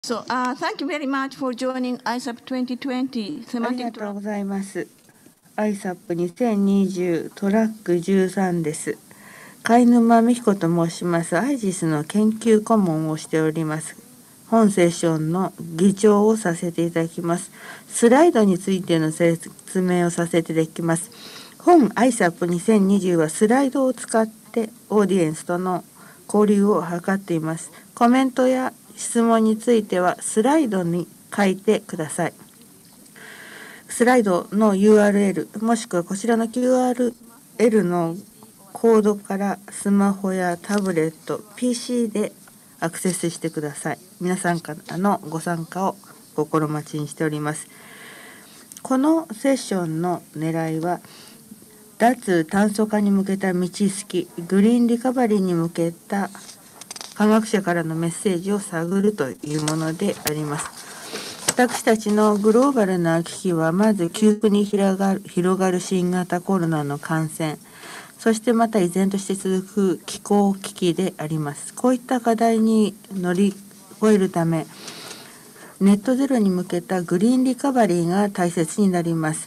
Thank you very much for joining ISAP 2020 ありがとうございます。ISAP2020 トラック13です。貝沼美彦と申します。アイジスの研究顧問をしております。本セッションの議長をさせていただきます。スライドについての説明をさせていただきます。本 ISAP2020 はスライドを使ってオーディエンスとの交流を図っています。コメントや質問についてはスライドに書いてください。スライドの URL もしくはこちらの QRL のコードからスマホやタブレット、PC でアクセスしてください。皆さんからのご参加を心待ちにしております。このセッションの狙いは脱炭素化に向けた道すき、グリーンリカバリーに向けた科学者からのメッセージを探るというものであります。私たちのグローバルな危機はまず急速に広がる新型コロナの感染、そしてまた依然として続く気候危機であります。こういった課題に乗り越えるため、ネットゼロに向けたグリーンリカバリーが大切になります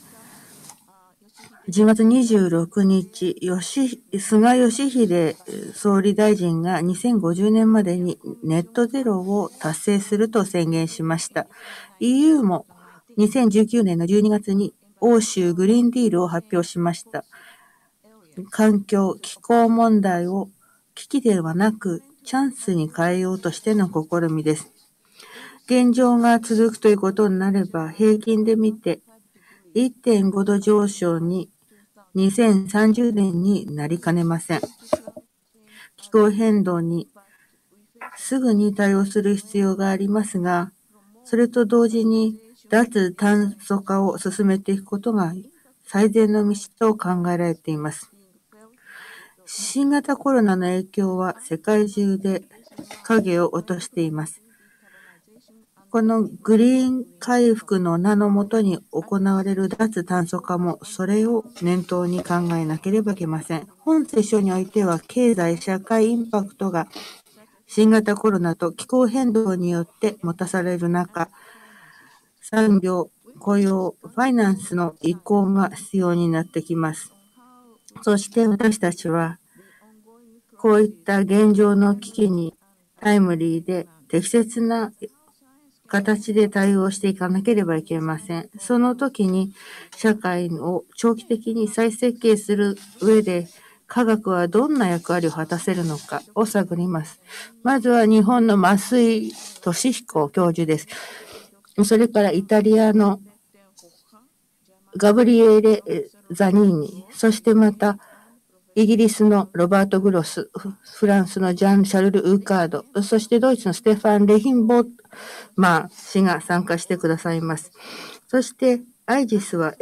。10月26日、菅義偉総理大臣が2050年までにネットゼロを達成すると宣言しました。EU も2019年の12月に欧州グリーンディールを発表しました。環境・気候問題を危機ではなくチャンスに変えようとしての試みです。現状が続くということになれば、平均で見て 1.5 度上昇に2030年になりかねません。気候変動にすぐに対応する必要がありますが、それと同時に脱炭素化を進めていくことが最善の道と考えられています。新型コロナの影響は世界中で影を落としています。このグリーン回復の名のもとに行われる脱炭素化もそれを念頭に考えなければいけません。本セッションにおいては経済社会インパクトが新型コロナと気候変動によってもたされる中、産業、雇用、ファイナンスの移行が必要になってきます。そして私たちはこういった現状の危機にタイムリーで適切な形で対応していかなければいけません。その時に社会を長期的に再設計する上で科学はどんな役割を果たせるのかを探ります。まずは日本の増井俊彦教授です。それからイタリアのガブリエレ・ザニーニ、そしてまたイギリスのロバート・グロス、フランスのジャン・シャルル・ウーカード、そしてドイツのステファン・レヒンボーマー氏が参加してくださいます。そしてアイジスは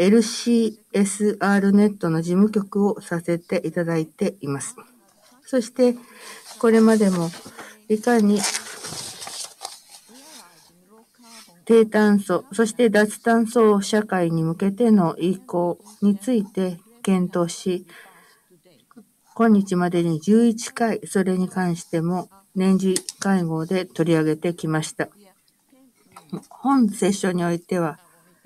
LCSR ネットの事務局をさせていただいています。そしてこれまでもいかに低炭素、そして脱炭素社会に向けての移行について検討し、今日までに11回、それに関しても年次会合で取り上げてきました。本セッションにおいては、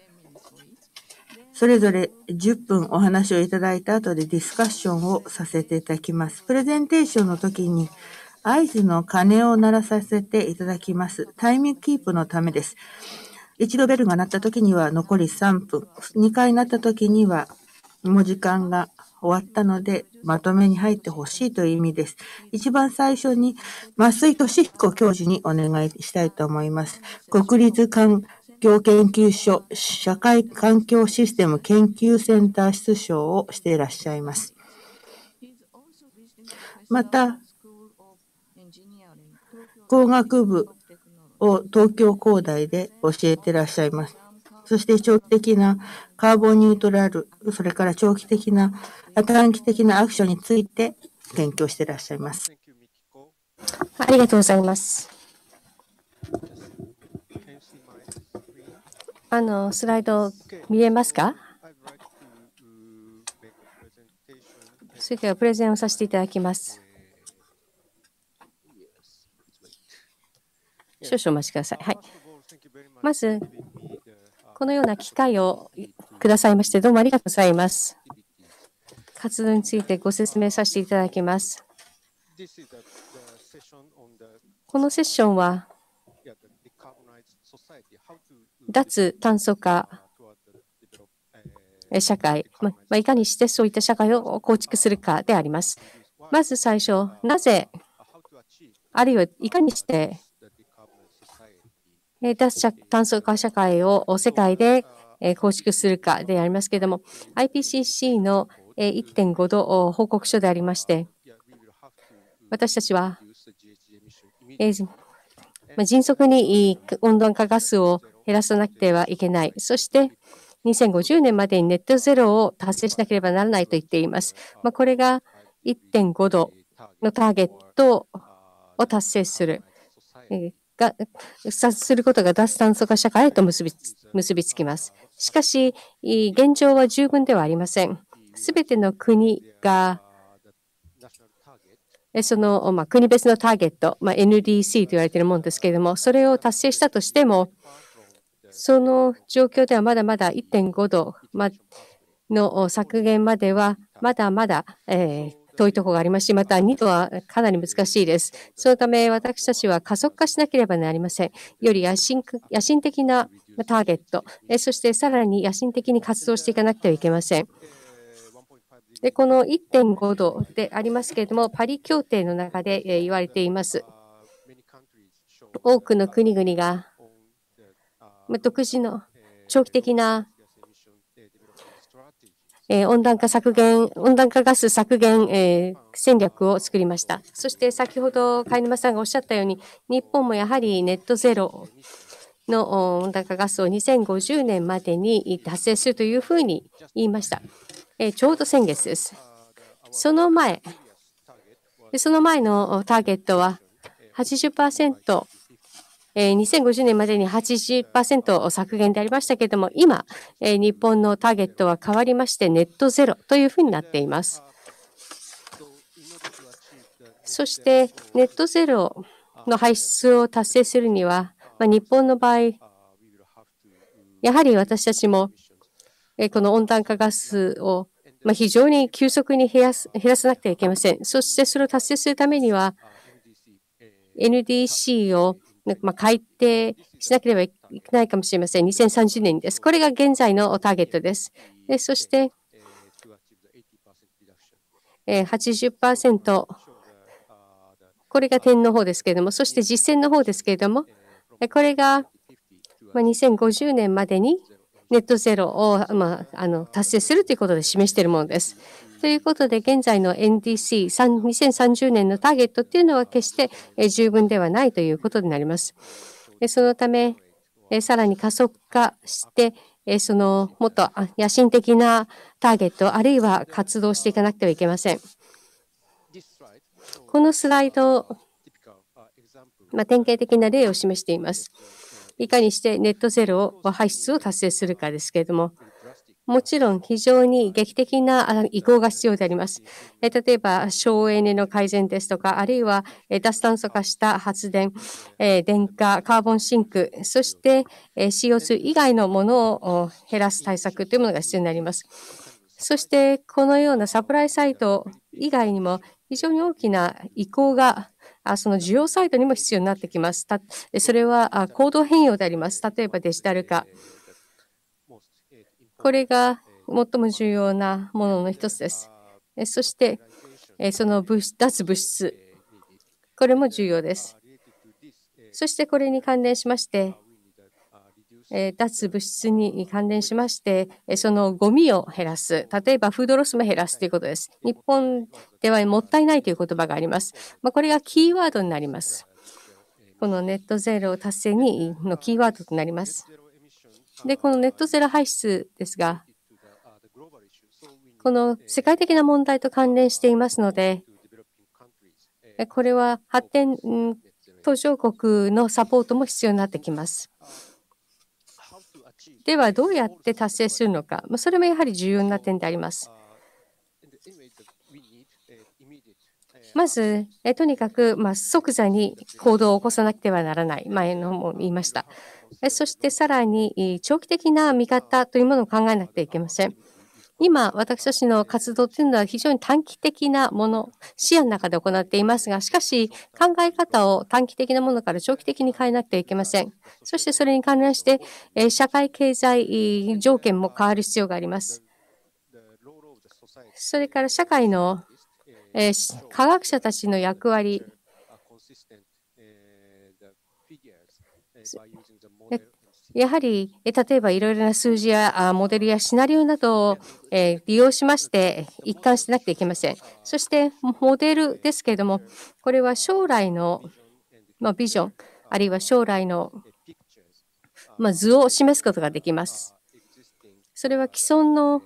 それぞれ10分お話をいただいた後でディスカッションをさせていただきます。プレゼンテーションの時に合図の鐘を鳴らさせていただきます。タイムキープのためです。一度ベルが鳴った時には残り3分、2回鳴った時にはもう時間が終わったので、まとめに入ってほしいという意味です。一番最初に、増井俊彦教授にお願いしたいと思います。国立環境研究所社会環境システム研究センター室長をしていらっしゃいます。また、工学部を東京工大で教えていらっしゃいます。そして長期的なカーボンニュートラル、それから長期的な短期的なアクションについて研究していらっしゃいます。 ありがとうございます。スライド見えますか？それではプレゼンをさせていただきます。少少々お待ちください。はい。まず、このような機会をくださいまして、どうもありがとうございます。活動についてご説明させていただきます。このセッションは、脱炭素化社会、いかにしてそういった社会を構築するかであります。まず最初、なぜ、あるいはいかにして脱炭素化社会を世界で構築するかでありますけれども、IPCC の1.5 度報告書でありまして、私たちは迅速に温暖化ガスを減らさなくてはいけない。そして、2050年までにネットゼロを達成しなければならないと言っています。これが1.5 度のターゲットを達成する。することが脱炭素化社会へと結びつきます。しかし、現状は十分ではありません。すべての国が、その、国別のターゲット、NDC と言われているものですけれども、それを達成したとしても、その状況ではまだまだ1.5 度の削減までは、まだまだ、遠いところがありますし、また2度はかなり難しいです。そのため、私たちは加速化しなければなりません。より野心的なターゲット、そしてさらに野心的に活動していかなくてはいけません。で、この 1.5 度でありますけれども、パリ協定の中で言われています。多くの国々が独自の長期的な温暖化ガス削減戦略を作りました。そして先ほど貝沼さんがおっしゃったように、日本もやはりネットゼロの温暖化ガスを2050年までに達成するというふうに言いました。ちょうど先月です。その前のターゲットは80%、2050年までに 80% 削減でありましたけれども、今、日本のターゲットは変わりまして、ネットゼロというふうになっています。そして、ネットゼロの排出を達成するには、日本の場合、やはり私たちも、この温暖化ガスを非常に急速に減らさなくてはいけません。そして、それを達成するためには、NDC を改定しなければいけないかもしれません。2030年です。これが現在のターゲットです。そして、80%、これが点の方ですけれども、そして実践の方ですけれども、これが2050年までにネットゼロを達成するということで示しているものです。ということで、現在の NDC、2030年のターゲットというのは決して十分ではないということになります。そのため、さらに加速化して、そのもっと野心的なターゲット、あるいは活動していかなくてはいけません。このスライド、典型的な例を示しています。いかにしてネットゼロ排出を達成するかですけれども、もちろん非常に劇的な移行が必要であります。例えば省エネの改善ですとか、あるいは脱炭素化した発電、電化、カーボンシンク、そして CO2 以外のものを減らす対策というものが必要になります。そしてこのようなサプライサイト以外にも非常に大きな移行がその需要サイトにも必要になってきます。それは行動変容であります。例えばデジタル化。これが最も重要なものの一つです。そして、その脱物質。これも重要です。そしてこれに関連しまして、脱物質に関連しまして、そのゴミを減らす。例えばフードロスも減らすということです。日本ではもったいないという言葉があります。これがキーワードになります。このネットゼロ達成のキーワードとなります。で、このネットゼロ排出ですが、この世界的な問題と関連していますので、これは発展途上国のサポートも必要になってきます。では、どうやって達成するのか、それもやはり重要な点であります。 まず、とにかく、即座に行動を起こさなくてはならない。前のも言いました。そしてさらに、長期的な見方というものを考えなくてはいけません。今、私たちの活動というのは非常に短期的なもの、視野の中で行っていますが、しかし、考え方を短期的なものから長期的に変えなくてはいけません。そしてそれに関連して、社会経済条件も変わる必要があります。それから社会の科学者たちの役割、やはり、例えばいろいろな数字やモデルやシナリオなどを利用しまして一貫しなくてはいけません。そして、モデルですけれども、これは将来のビジョン、あるいは将来の図を示すことができます。それは既存の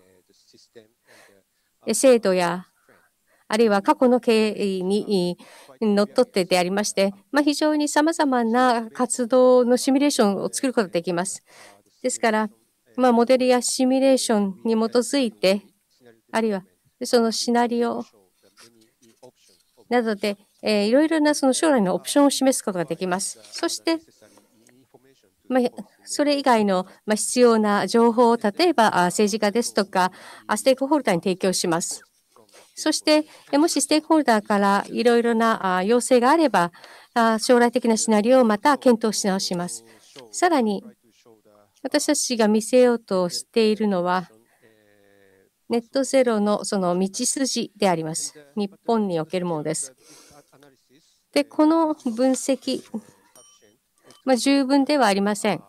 制度や、あるいは過去の経緯にのっとってでありまして、非常に様々な活動のシミュレーションを作ることができます。ですから、モデルやシミュレーションに基づいて、あるいはそのシナリオなどで、いろいろなその将来のオプションを示すことができます。そして、それ以外の必要な情報を、例えば政治家ですとか、ステークホルダーに提供します。そして、もしステークホルダーからいろいろな要請があれば、将来的なシナリオをまた検討し直します。さらに、私たちが見せようとしているのは、ネットゼロのその道筋であります。日本におけるものです。で、この分析、十分ではありません。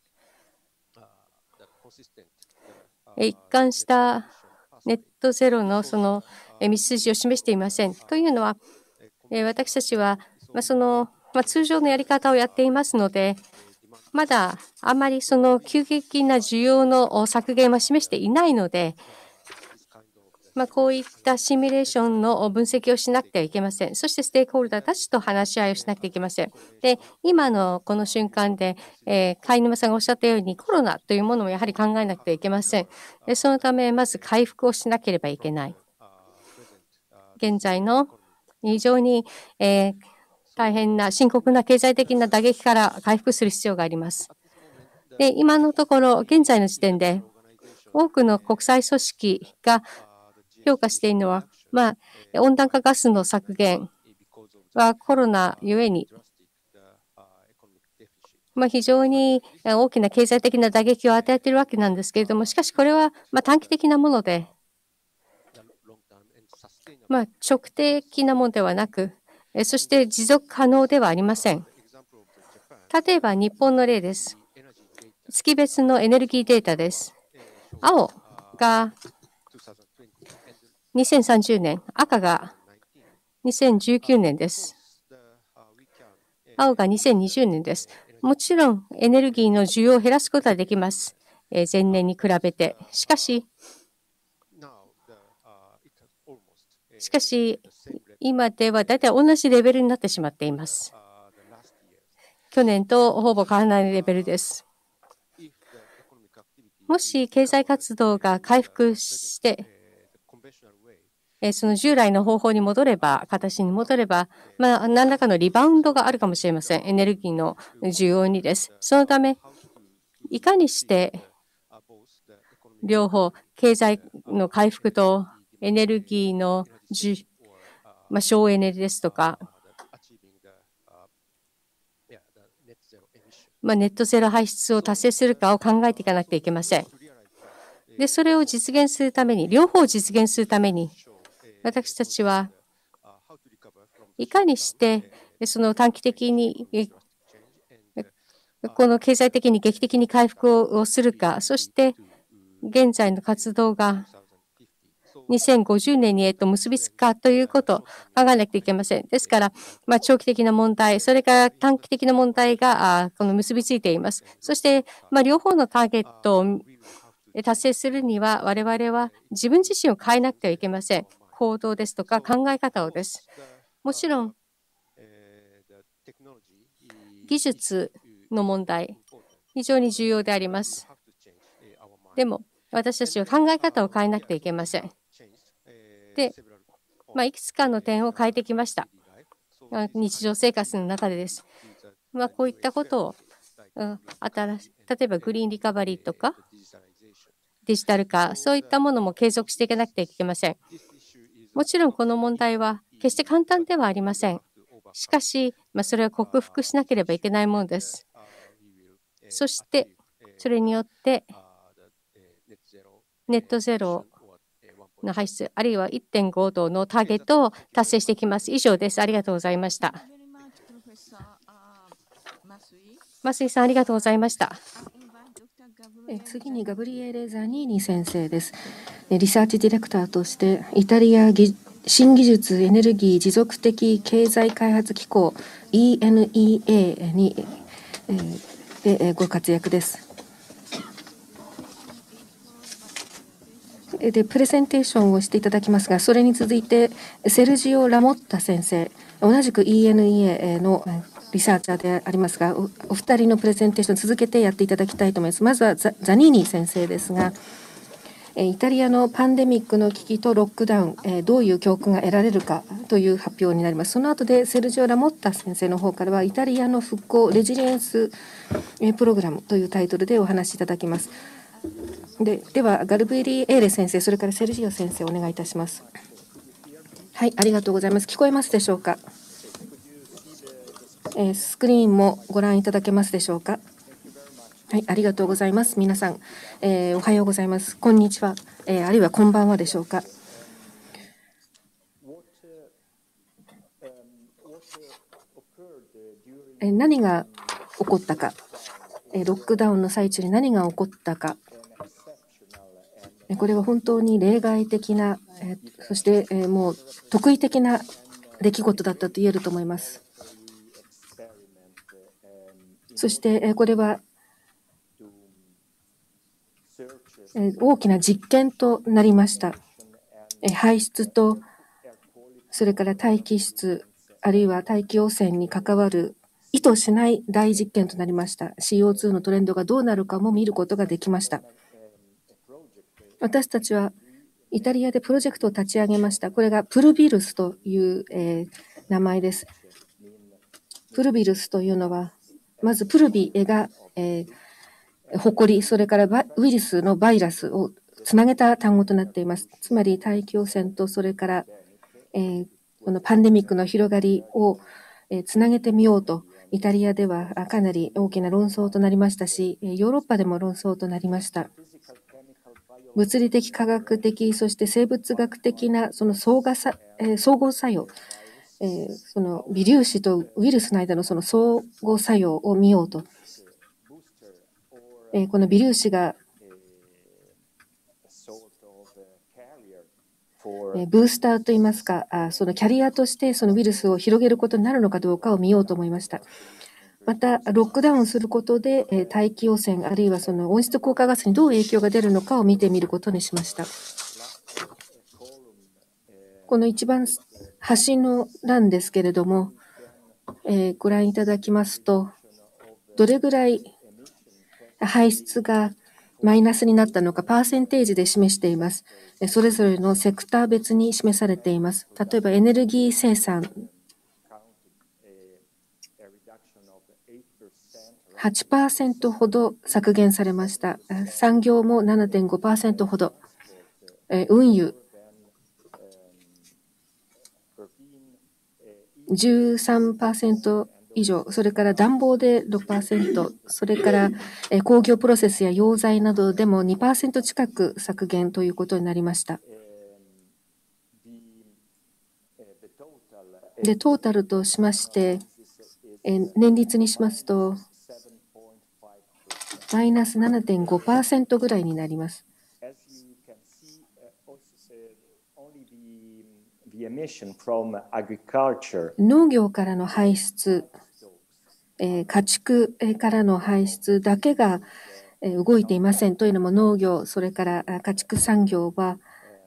一貫したネットゼロのその道筋を示していません。というのは、私たちはその通常のやり方をやっていますので、まだあまりその急激な需要の削減は示していないので、こういったシミュレーションの分析をしなくてはいけません。そしてステークホルダーたちと話し合いをしなくてはいけません。で、今のこの瞬間で、貝沼さんがおっしゃったようにコロナというものもやはり考えなくてはいけません。そのため、まず回復をしなければいけない。現在の非常に、大変な深刻な経済的な打撃から回復する必要があります。で、今のところ、現在の時点で、多くの国際組織が評価しているのは、温暖化ガスの削減はコロナゆえに、非常に大きな経済的な打撃を与えているわけなんですけれども、しかしこれは短期的なもので、長期的なものではなく、そして持続可能ではありません。例えば日本の例です。月別のエネルギーデータです。青が2030年、赤が2019年です。青が2020年です。もちろんエネルギーの需要を減らすことはできます。前年に比べて。しかし、今では大体同じレベルになってしまっています。去年とほぼ変わらないレベルです。もし経済活動が回復して、その従来の方法に戻れば、形に戻れば、何らかのリバウンドがあるかもしれません。エネルギーの需要にです。そのため、いかにして両方、経済の回復とエネルギーの省エネですとか、ネットゼロ排出を達成するかを考えていかなくてはいけません。で、それを実現するために、両方を実現するために、私たちはいかにしてその短期的にこの経済的に劇的に回復をするか、そして現在の活動が2050年に結びつくかということを考えなきゃいけません。ですから、長期的な問題、それから短期的な問題がこの結びついています。そして、両方のターゲットを達成するには、我々は自分自身を変えなくてはいけません。行動ですとか考え方をです。もちろん、技術の問題、非常に重要であります。でも、私たちは考え方を変えなくてはいけません。で、 いくつかの点を変えてきました。日常生活の中でです。こういったことを、例えばグリーンリカバリーとかデジタル化、そういったものも継続していかなくてはいけません。もちろんこの問題は決して簡単ではありません。しかし、それを克服しなければいけないものです。そして、それによって、ネットゼロの排出、あるいは 1.5 度のターゲットを達成していきます。以上です。ありがとうございました。増井さん、ありがとうございました。 次にガブリエレ・ザニーニ先生です。リサーチディレクターとしてイタリア新技術エネルギー持続的経済開発機構 ENEA にでご活躍です。でプレゼンテーションをしていただきますが、それに続いてセルジオ・ラモッタ先生、同じく ENEA のリサーチャーでありますが、お二人のプレゼンテーション続けてやっていただきたいと思います。まずはザニーニ先生ですが、イタリアのパンデミックの危機とロックダウン、どういう教訓が得られるかという発表になります。その後でセルジオ・ラモッタ先生の方からは、イタリアの復興レジリエンスプログラムというタイトルでお話しいただきます。では、ガルブリエーレ先生、それからセルジオ先生、お願いいたします。はい、ありがとうございます。聞こえますでしょうか。スクリーンもご覧いただけますでしょうか。はい、ありがとうございます。皆さん、おはようございます。こんにちは、あるいはこんばんはでしょうか。何が起こったか、ロックダウンの最中に何が起こったか、これは本当に例外的な、そしてもう特異的な出来事だったと言えると思います。そしてこれは大きな実験となりました。排出とそれから大気質あるいは大気汚染に関わる意図しない大実験となりました。 CO2 のトレンドがどうなるかも見ることができました。私たちはイタリアでプロジェクトを立ち上げました。これがプルビルスという、名前です。プルビルスというのは、まずプルビが、誇り、それからウイルスのバイラスをつなげた単語となっています。つまり大気汚染とそれから、このパンデミックの広がりを、つなげてみようと、イタリアではかなり大きな論争となりましたし、ヨーロッパでも論争となりました。物理的、化学的、そして生物学的なその相互作用、その微粒子とウイルスの間のその相互作用を見ようと、この微粒子がブースターといいますか、そのキャリアとしてそのウイルスを広げることになるのかどうかを見ようと思いました。また、ロックダウンすることで、大気汚染あるいはその温室効果ガスにどう影響が出るのかを見てみることにしました。この一番端の欄ですけれども、ご覧いただきますと、どれぐらい排出がマイナスになったのか、パーセンテージで示しています。それぞれのセクター別に示されています。例えばエネルギー生産、8% ほど削減されました。産業も 7.5% ほど、運輸13% 以上、それから暖房で 6%、それから工業プロセスや溶剤などでも 2% 近く削減ということになりました。で、トータルとしまして、年率にしますと、マイナス 7.5% ぐらいになります。農業からの排出、家畜からの排出だけが動いていません。というのも農業、それから家畜産業は、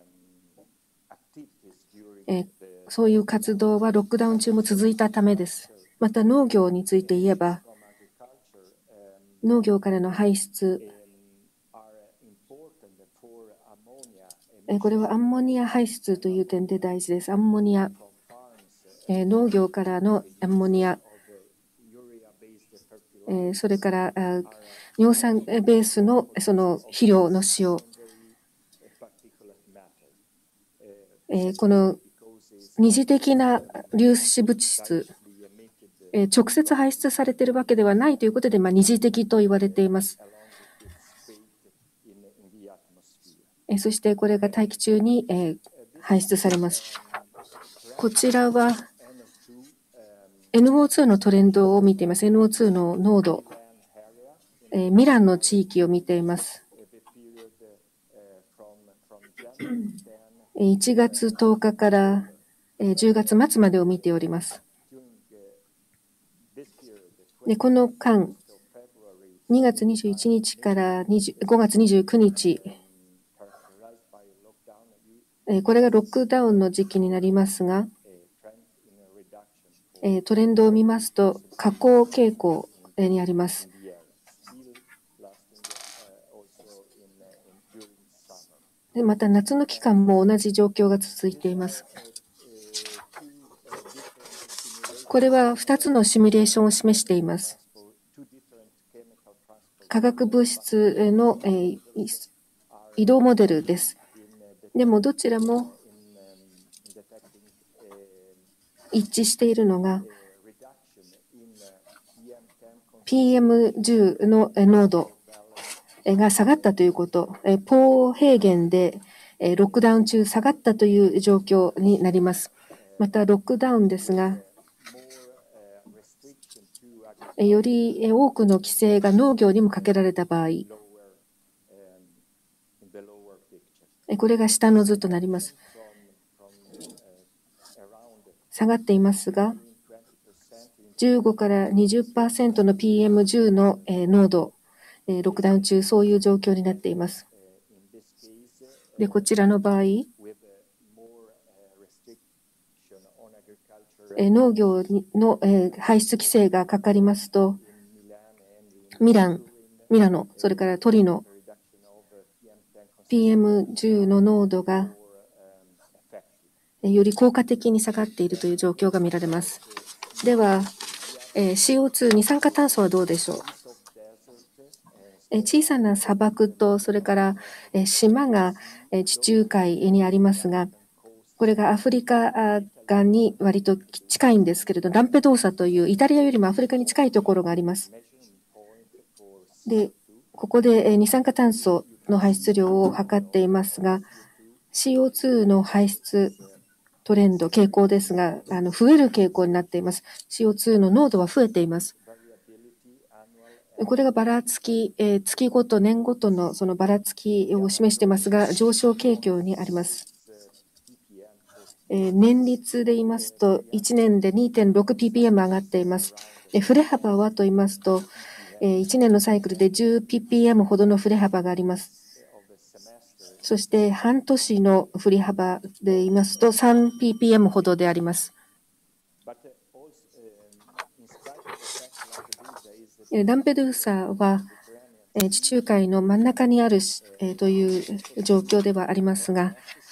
そういう活動はロックダウン中も続いたためです。また農業について言えば、農業からの排出、 これはアンモニア排出という点で大事です。アンモニア、農業からのアンモニア、それから尿酸ベースのその肥料の使用、この二次的な粒子物質、直接排出されているわけではないということで、二次的と言われています。そしてこれが大気中に排出されます。こちらは NO2 のトレンドを見ています。NO2 の濃度、ミランの地域を見ています。1月10日から10月末までを見ております。でこの間、2月21日から5月29日、これがロックダウンの時期になりますが、トレンドを見ますと、下降傾向にあります。でまた、夏の期間も同じ状況が続いています。これは2つのシミュレーションを示しています。化学物質の移動モデルです。でも、どちらも一致しているのが、PM10 の濃度が下がったということ、ポー平原でロックダウン中下がったという状況になります。また、ロックダウンですが、より多くの規制が農業にもかけられた場合、これが下の図となります。下がっていますが、15から 20% の PM10 の濃度、ロックダウン中、そういう状況になっています。で、こちらの場合、農業の排出規制がかかりますと、ミラノ、それからトリノ、PM10 の濃度がより効果的に下がっているという状況が見られます。では、CO2、二酸化炭素はどうでしょう。小さな砂漠と、それから島が地中海にありますが、これがアフリカ側に割と近いんですけれど、ランペドーサというイタリアよりもアフリカに近いところがあります。で、ここで二酸化炭素の排出量を測っていますが、CO2 の排出トレンド、傾向ですが、増える傾向になっています。CO2 の濃度は増えています。これがばらつき、月ごと、年ごとのそのばらつきを示していますが、上昇傾向にあります。年率で言いますと、1年で 2.6ppm 上がっています。振れ幅はと言いますと、1年のサイクルで 10ppm ほどの振れ幅があります。そして半年の振り幅で言いますと 3ppm ほどであります。ランペドゥーサは地中海の真ん中にあるという状況ではありますが、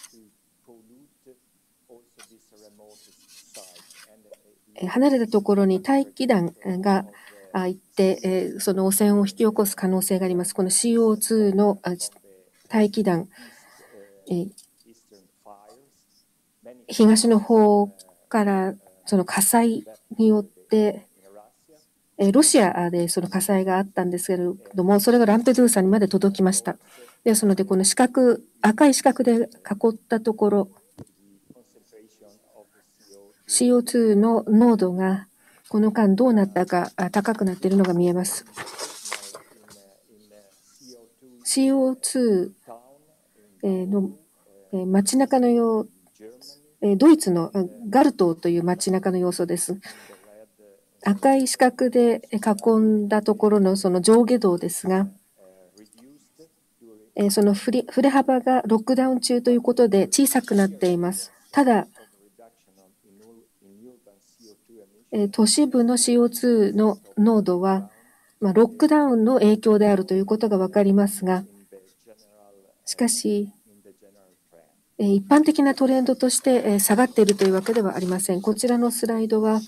離れたところに大気団が行ってその汚染を引き起こす可能性があります。この CO2 の大気団、東の方からその火災によってロシアでその火災があったんですけれども、それがランペドゥーサにまで届きました。ですので、この赤い四角で囲ったところ、CO2 の濃度がこの間どうなったか高くなっているのが見えます。CO2 の街中のドイツのガルトーという街中の様子です。赤い四角で囲んだところのその上下動ですが、その振れ幅がロックダウン中ということで小さくなっています。ただ、都市部の CO2 の濃度は、ロックダウンの影響であるということが分かりますが、しかし、 一般的なトレンドとして下がっているというわけではありません。こちらのスライドは、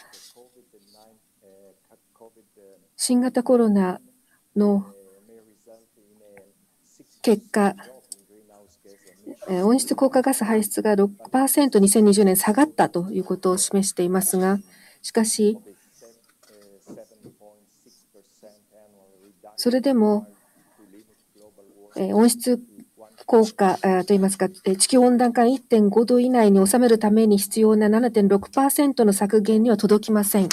新型コロナの結果、温室効果ガス排出が 6% 2020年下がったということを示していますが、しかし、それでも温室効果といいますか、地球温暖化 1.5 度以内に収めるために必要な 7.6% の削減には届きません。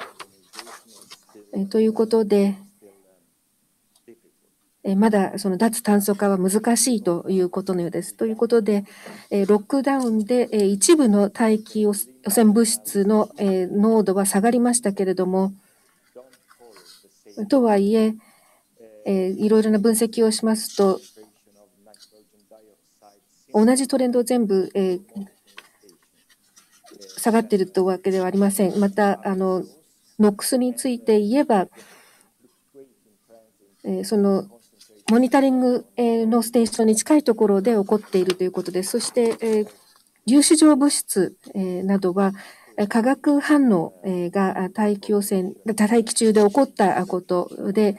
ということで、まだその脱炭素化は難しいということのようです。ということで、ロックダウンで一部の大気汚染物質の濃度は下がりましたけれども、とはいえ、いろいろな分析をしますと、同じトレンドを全部下がっているというわけではありません。また、NOx について言えば、そのモニタリングのステーションに近いところで起こっているということです。そして、粒子状物質などは、化学反応が大気中で起こったことで、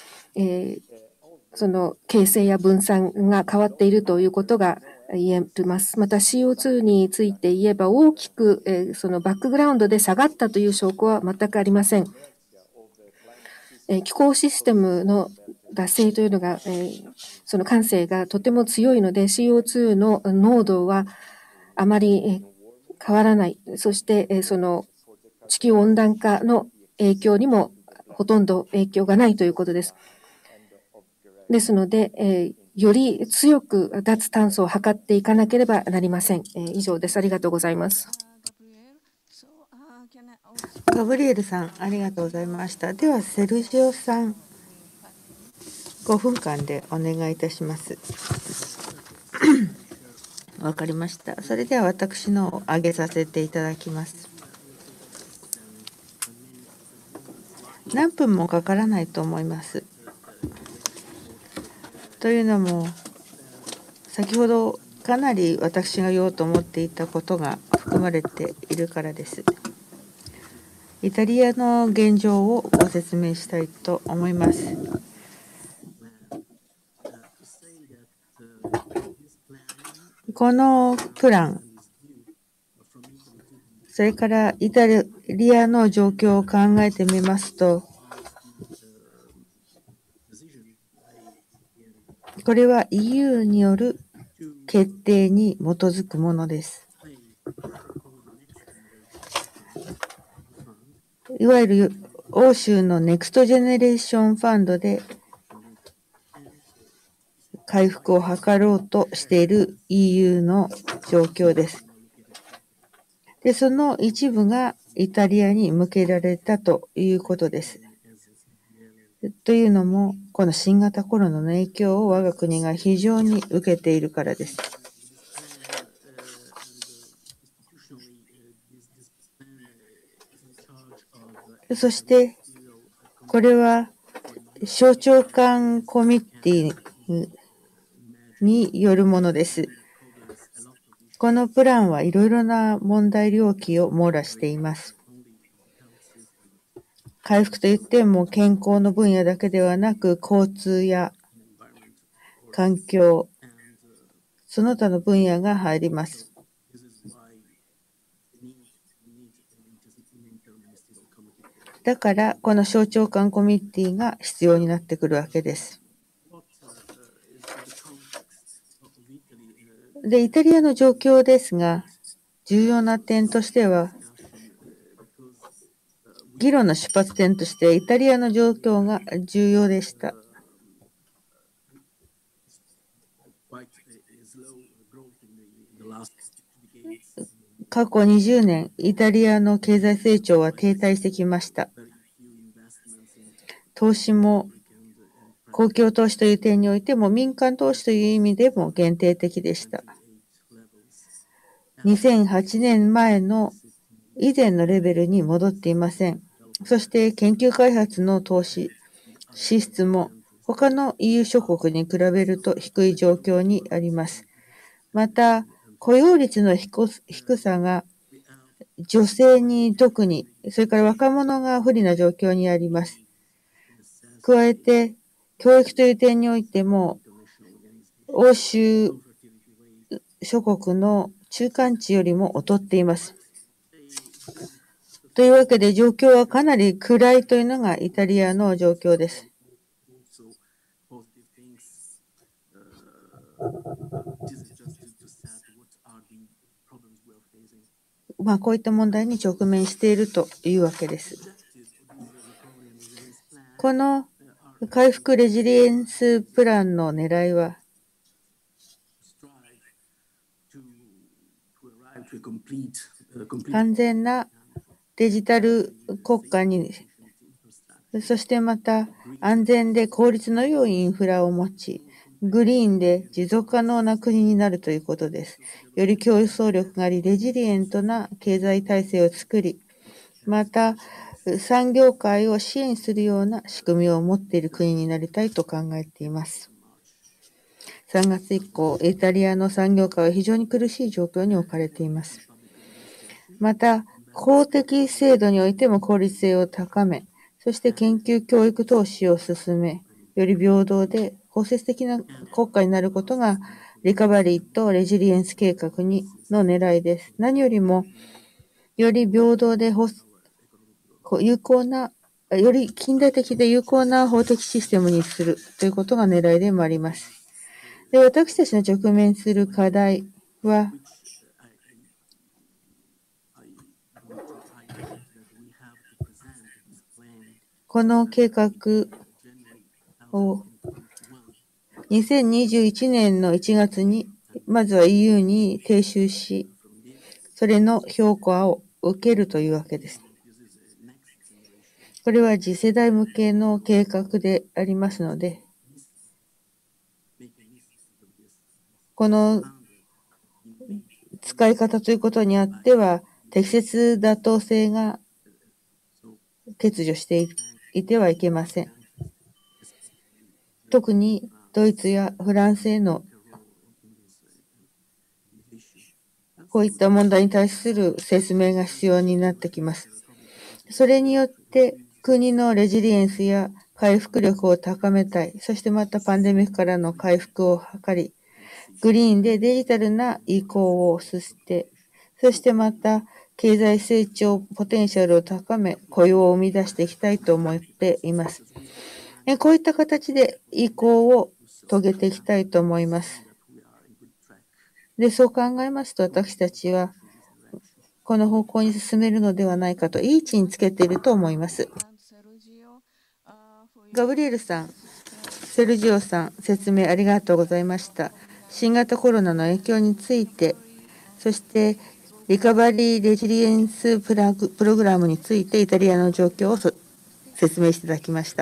その形成や分散が変わっているということが言えます。また CO2 について言えば大きくそのバックグラウンドで下がったという証拠は全くありません。気候システムの惰性というのが、その感性がとても強いので CO2 の濃度はあまり変わらない。そしてその地球温暖化の影響にもほとんど影響がないということです。ですので、より強く脱炭素を図っていかなければなりません。以上です。ありがとうございます。 ガブリエルさん、ありがとうございました。では、セルジオさん、5分間でお願いいたします。わかりました。それでは私のを上げさせていただきます。何分もかからないと思います。というのも、先ほどかなり私が言おうと思っていたことが含まれているからです。イタリアの現状をご説明したいと思います。このプラン、それからイタリアの状況を考えてみますと、これは EU による決定に基づくものです。いわゆる欧州のネクストジェネレーションファンドで回復を図ろうとしている EU の状況です。で、その一部がイタリアに向けられたということです。というのも、この新型コロナの影響を我が国が非常に受けているからです。そして、これは省庁間コミッティによるものです。このプランはいろいろな問題領域を網羅しています。回復といっても健康の分野だけではなく、交通や環境、その他の分野が入ります。だから、この省庁間コミュニティが必要になってくるわけです。で、イタリアの状況ですが、重要な点としては、議論の出発点としてイタリアの状況が重要でした。過去20年、イタリアの経済成長は停滞してきました。投資も公共投資という点においても民間投資という意味でも限定的でした。2008年前の以前のレベルに戻っていません。そして研究開発の投資、支出も他の EU 諸国に比べると低い状況にあります。また、 雇用率の低さが女性に特に、それから若者が不利な状況にあります。加えて、教育という点においても、欧州諸国の中間値よりも劣っています。というわけで、状況はかなり暗いというのがイタリアの状況です。こういった問題に直面しているというわけです。この回復レジリエンスプランの狙いは、完全なデジタル国家に、そしてまた安全で効率の良いインフラを持ち、グリーンで持続可能な国になるということです。より競争力があり、レジリエントな経済体制を作り、また産業界を支援するような仕組みを持っている国になりたいと考えています。3月以降、イタリアの産業界は非常に苦しい状況に置かれています。また、公的制度においても効率性を高め、そして研究教育投資を進め、より平等で包摂的な国家になることがリカバリーとレジリエンス計画の狙いです。何よりも、より平等で有効な、より近代的で有効な法的システムにするということが狙いでもあります。で、私たちの直面する課題は、この計画を2021年の1月にまずは EU に提出し、それの評価を受けるというわけです。これは次世代向けの計画でありますので、この使い方ということにあっては、適切妥当性が欠如していてはいけません。特にドイツやフランスへのこういった問題に対する説明が必要になってきます。それによって国のレジリエンスや回復力を高めたい。そしてまたパンデミックからの回復を図り、グリーンでデジタルな移行を進めて、そしてまた経済成長ポテンシャルを高め、雇用を生み出していきたいと思っています。こういった形で移行を遂げていきたいと思います。で、そう考えますと、私たちはこの方向に進めるのではないかと、いい位置につけていると思います。ガブリエルさん、セルジオさん、説明ありがとうございました。新型コロナの影響について、そしてリカバリー・レジリエンスプログラムについてイタリアの状況を説明していただきました。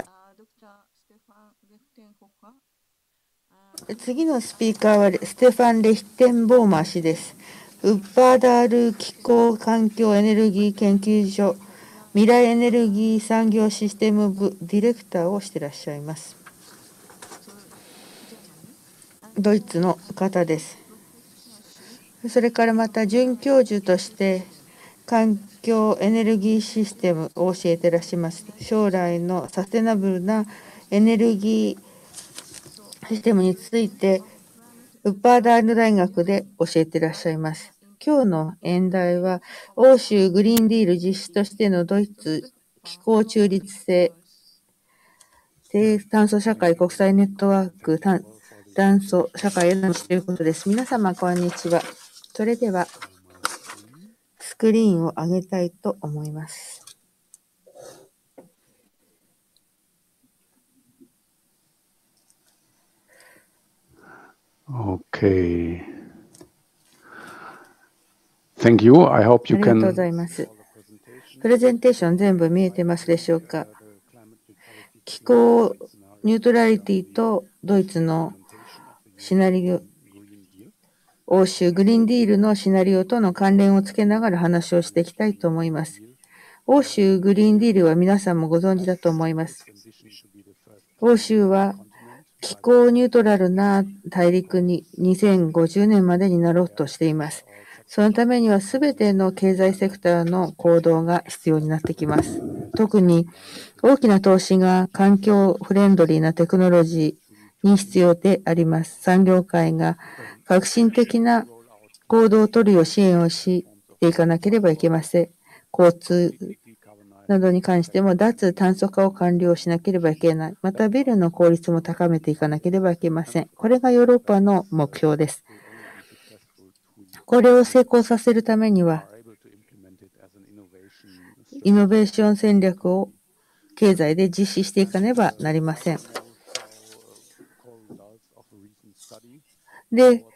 次のスピーカーはステファン・レヒテンボーマー氏です。ウッバーダール気候環境エネルギー研究所未来エネルギー産業システム部ディレクターをしていらっしゃいます。ドイツの方です。それからまた准教授として環境エネルギーシステムを教えていらっしゃいます。将来のサステナブルなエネルギーシステムについてウッバーダール大学で教えていらっしゃいます。今日の演題は欧州グリーンディール実施としてのドイツ気候中立性低炭素社会国際ネットワーク炭素社会への道ということです。皆様こんにちは。それではスクリーンを上げたいと思います。 Okay. Thank you. I hope you ありがとうご can. ざいます。プレゼンテーション全部見えてますでしょうか。気候ニュートラリティとドイツのシナリオ、欧州グリーンディールのシナリオとの関連をつけながら話をしていきたいと思います。欧州グリーンディールは皆さんもご存知だと思います。欧州は気候ニュートラルな大陸に2050年までになろうとしています。そのためにはすべての経済セクターの行動が必要になってきます。特に大きな投資が環境フレンドリーなテクノロジーに必要であります。産業界が革新的な行動を取るよう支援をしていかなければいけません。交通などに関しても脱炭素化を完了しなければいけない。またビルの効率も高めていかなければいけません。これがヨーロッパの目標です。これを成功させるためには、イノベーション戦略を経済で実施していかねばなりません。で、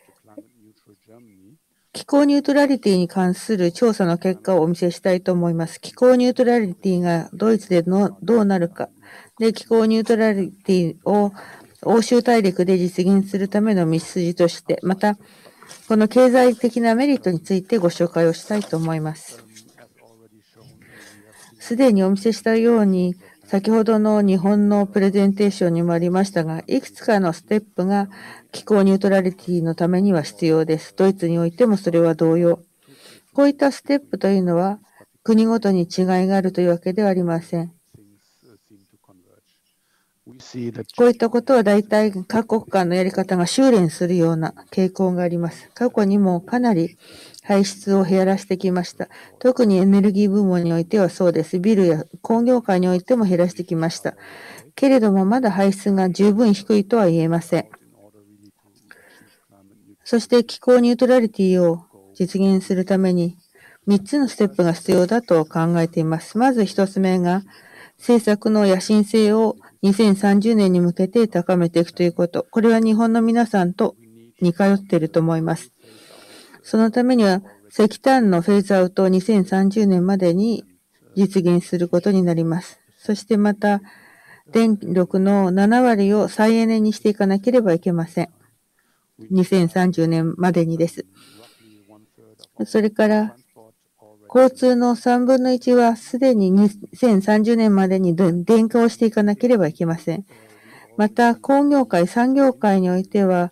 気候ニュートラリティに関する調査の結果をお見せしたいと思います。気候ニュートラリティがドイツでどうなるか。で、気候ニュートラリティを欧州大陸で実現するための道筋として、また、この経済的なメリットについてご紹介をしたいと思います。すでにお見せしたように、先ほどの日本のプレゼンテーションにもありましたが、いくつかのステップが気候ニュートラリティのためには必要です。ドイツにおいてもそれは同様。こういったステップというのは、国ごとに違いがあるというわけではありません。こういったことは大体各国間のやり方が修練するような傾向があります。過去にもかなり排出を減らしてきました。特にエネルギー部門においてはそうです。ビルや工業界においても減らしてきました。けれどもまだ排出が十分低いとは言えません。そして気候ニュートラリティを実現するために3つのステップが必要だと考えています。まず1つ目が政策の野心性を2030年に向けて高めていくということ。これは日本の皆さんと似通っていると思います。そのためには石炭のフェーズアウトを2030年までに実現することになります。そしてまた電力の7割を再エネにしていかなければいけません。2030年までにです。それから交通の3分の1はすでに2030年までに電化をしていかなければいけません。また工業界、産業界においては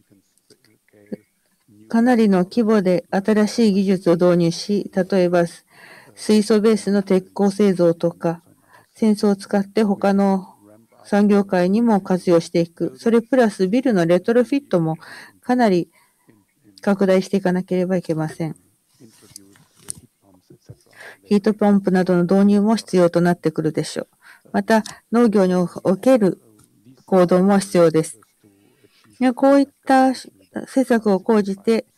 かなりの規模で新しい技術を導入し、例えば水素ベースの鉄鋼製造とか、センスを使って他の産業界にも活用していく。それプラスビルのレトロフィットもかなり拡大していかなければいけません。ヒートポンプなどの導入も必要となってくるでしょう。また、農業における行動も必要です。こういった施策を講じて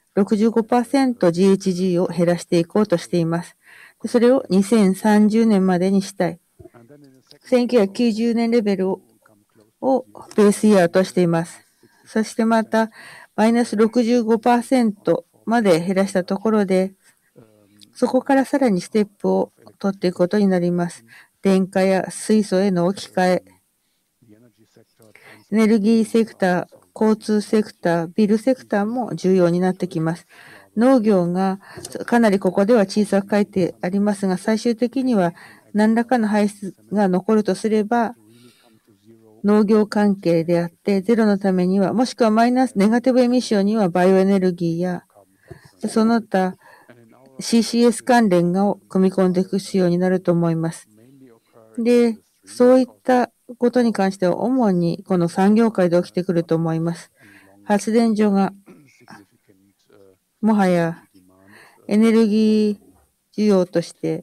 65%GHG を減らしていこうとしています。それを2030年までにしたい。1990年レベルをベースイヤーとしています。そしてまた、マイナス 65% まで減らしたところで、そこからさらにステップを取っていくことになります。電化や水素への置き換え、エネルギーセクター、交通セクター、ビルセクターも重要になってきます。農業がかなりここでは小さく書いてありますが、最終的には何らかの排出が残るとすれば、農業関係であって、ゼロのためには、もしくはマイナス、ネガティブエミッションにはバイオエネルギーや、その他、CCS 関連を組み込んでいく必要になると思います。で、そういったことに関しては主にこの産業界で起きてくると思います。発電所がもはやエネルギー需要として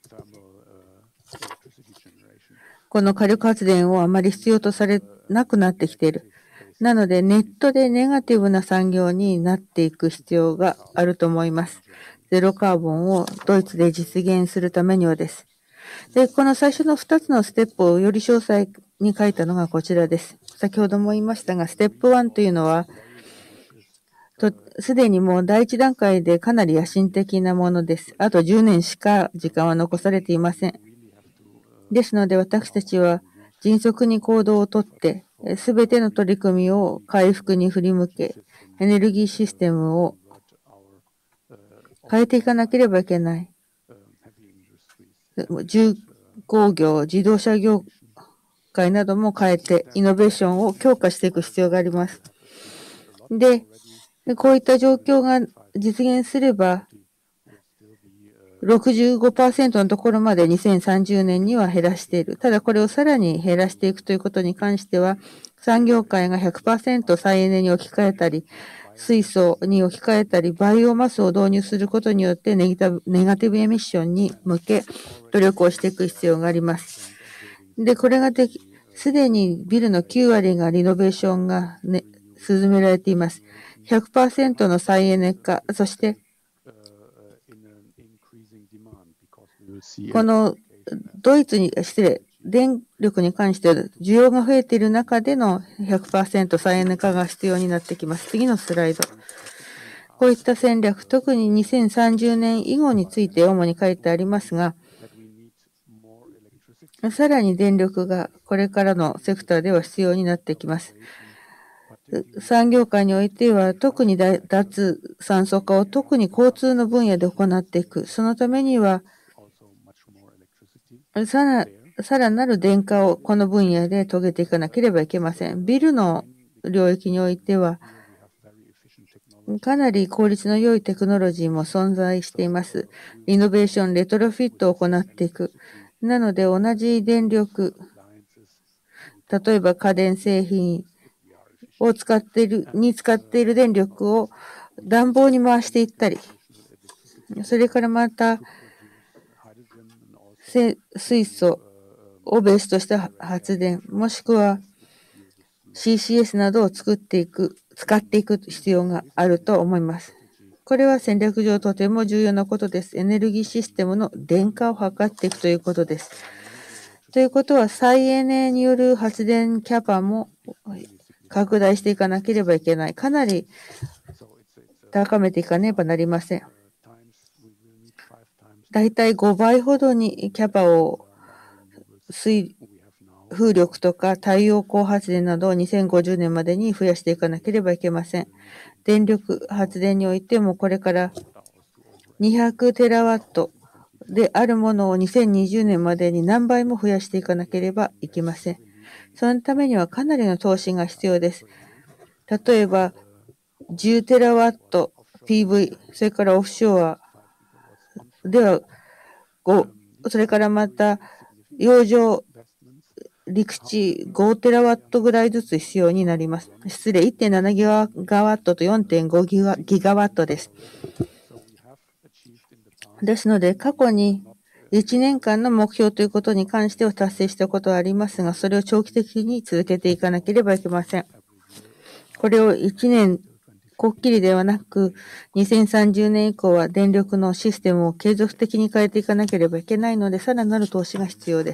この火力発電をあまり必要とされなくなってきている。なのでネットでネガティブな産業になっていく必要があると思います。ゼロカーボンをドイツで実現するためにはです。で、この最初の2つのステップをより詳細に書いたのがこちらです。先ほども言いましたが、ステップ1というのは、すでにもう第一段階でかなり野心的なものです。あと10年しか時間は残されていません。ですので私たちは迅速に行動をとって、すべての取り組みを回復に振り向け、エネルギーシステムを変えていかなければいけない。重工業、自動車業会なども変えて、イノベーションを強化していく必要があります。で、こういった状況が実現すれば、65% のところまで2030年には減らしている。ただこれをさらに減らしていくということに関しては、産業界が 100% 再エネに置き換えたり、水素に置き換えたり、バイオマスを導入することによってネガティブエミッションに向け努力をしていく必要があります。で、これがすでにビルの9割がリノベーションが、進められています。100% の再エネ化、そしてこの電力に関しては需要が増えている中での 100% 再エネ化が必要になってきます。次のスライド。こういった戦略、特に2030年以後について主に書いてありますが、さらに電力がこれからのセクターでは必要になってきます。産業界においては特に脱炭素化を特に交通の分野で行っていく。そのためにはさらなる電化をこの分野で遂げていかなければいけません。ビルの領域においてはかなり効率の良いテクノロジーも存在しています。イノベーション、レトロフィットを行っていく。なので同じ電力、例えば家電製品を使っている電力を暖房に回していったり、それからまた水素をベースとした発電、もしくは CCS などを使っていく必要があると思います。これは戦略上とても重要なことです。エネルギーシステムの電化を図っていくということです。ということは、再エネによる発電キャパも拡大していかなければいけない。かなり高めていかねばなりません。だいたい5倍ほどにキャパを風力とか太陽光発電などを2050年までに増やしていかなければいけません。電力発電においてもこれから200テラワットであるものを2020年までに何倍も増やしていかなければいけません。そのためにはかなりの投資が必要です。例えば10テラワット PV、それからオフショアではそれからまた洋上陸地5テラワットぐらいずつ必要になります。失礼、1.7 ギガワットと 4.5 ギガワットです。ですので、過去に1年間の目標ということに関しては達成したことはありますが、それを長期的に続けていかなければいけません。これを1年こっきりではなく、2030年以降は電力のシステムを継続的に変えていかなければいけないので、さらなる投資が必要です。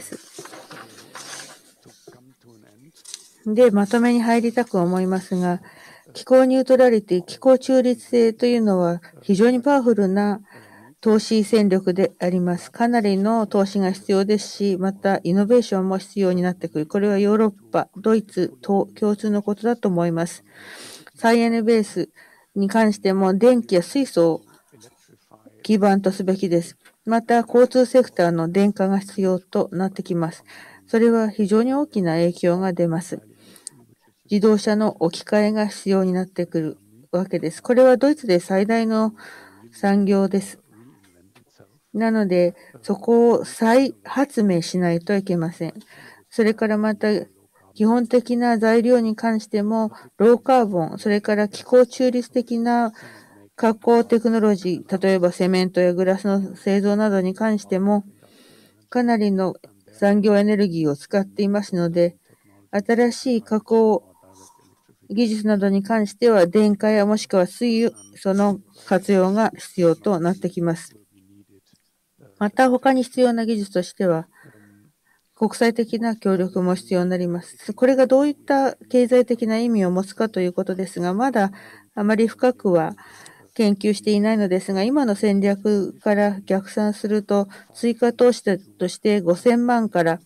で、まとめに入りたく思いますが、気候ニュートラリティ、気候中立性というのは非常にパワフルな投資戦略であります。かなりの投資が必要ですし、またイノベーションも必要になってくる。これはヨーロッパ、ドイツと共通のことだと思います。再エネベースに関しても電気や水素を基盤とすべきです。また交通セクターの電化が必要となってきます。それは非常に大きな影響が出ます。自動車の置き換えが必要になってくるわけです。これはドイツで最大の産業です。なので、そこを再発明しないといけません。それからまた、基本的な材料に関しても、ローカーボン、それから気候中立的な加工テクノロジー、例えばセメントやグラスの製造などに関しても、かなりの産業エネルギーを使っていますので、新しい加工技術などに関しては、電化やもしくは水素の活用が必要となってきます。また他に必要な技術としては、国際的な協力も必要になります。これがどういった経済的な意味を持つかということですが、まだあまり深くは研究していないのですが、今の戦略から逆算すると、追加投資として5000万から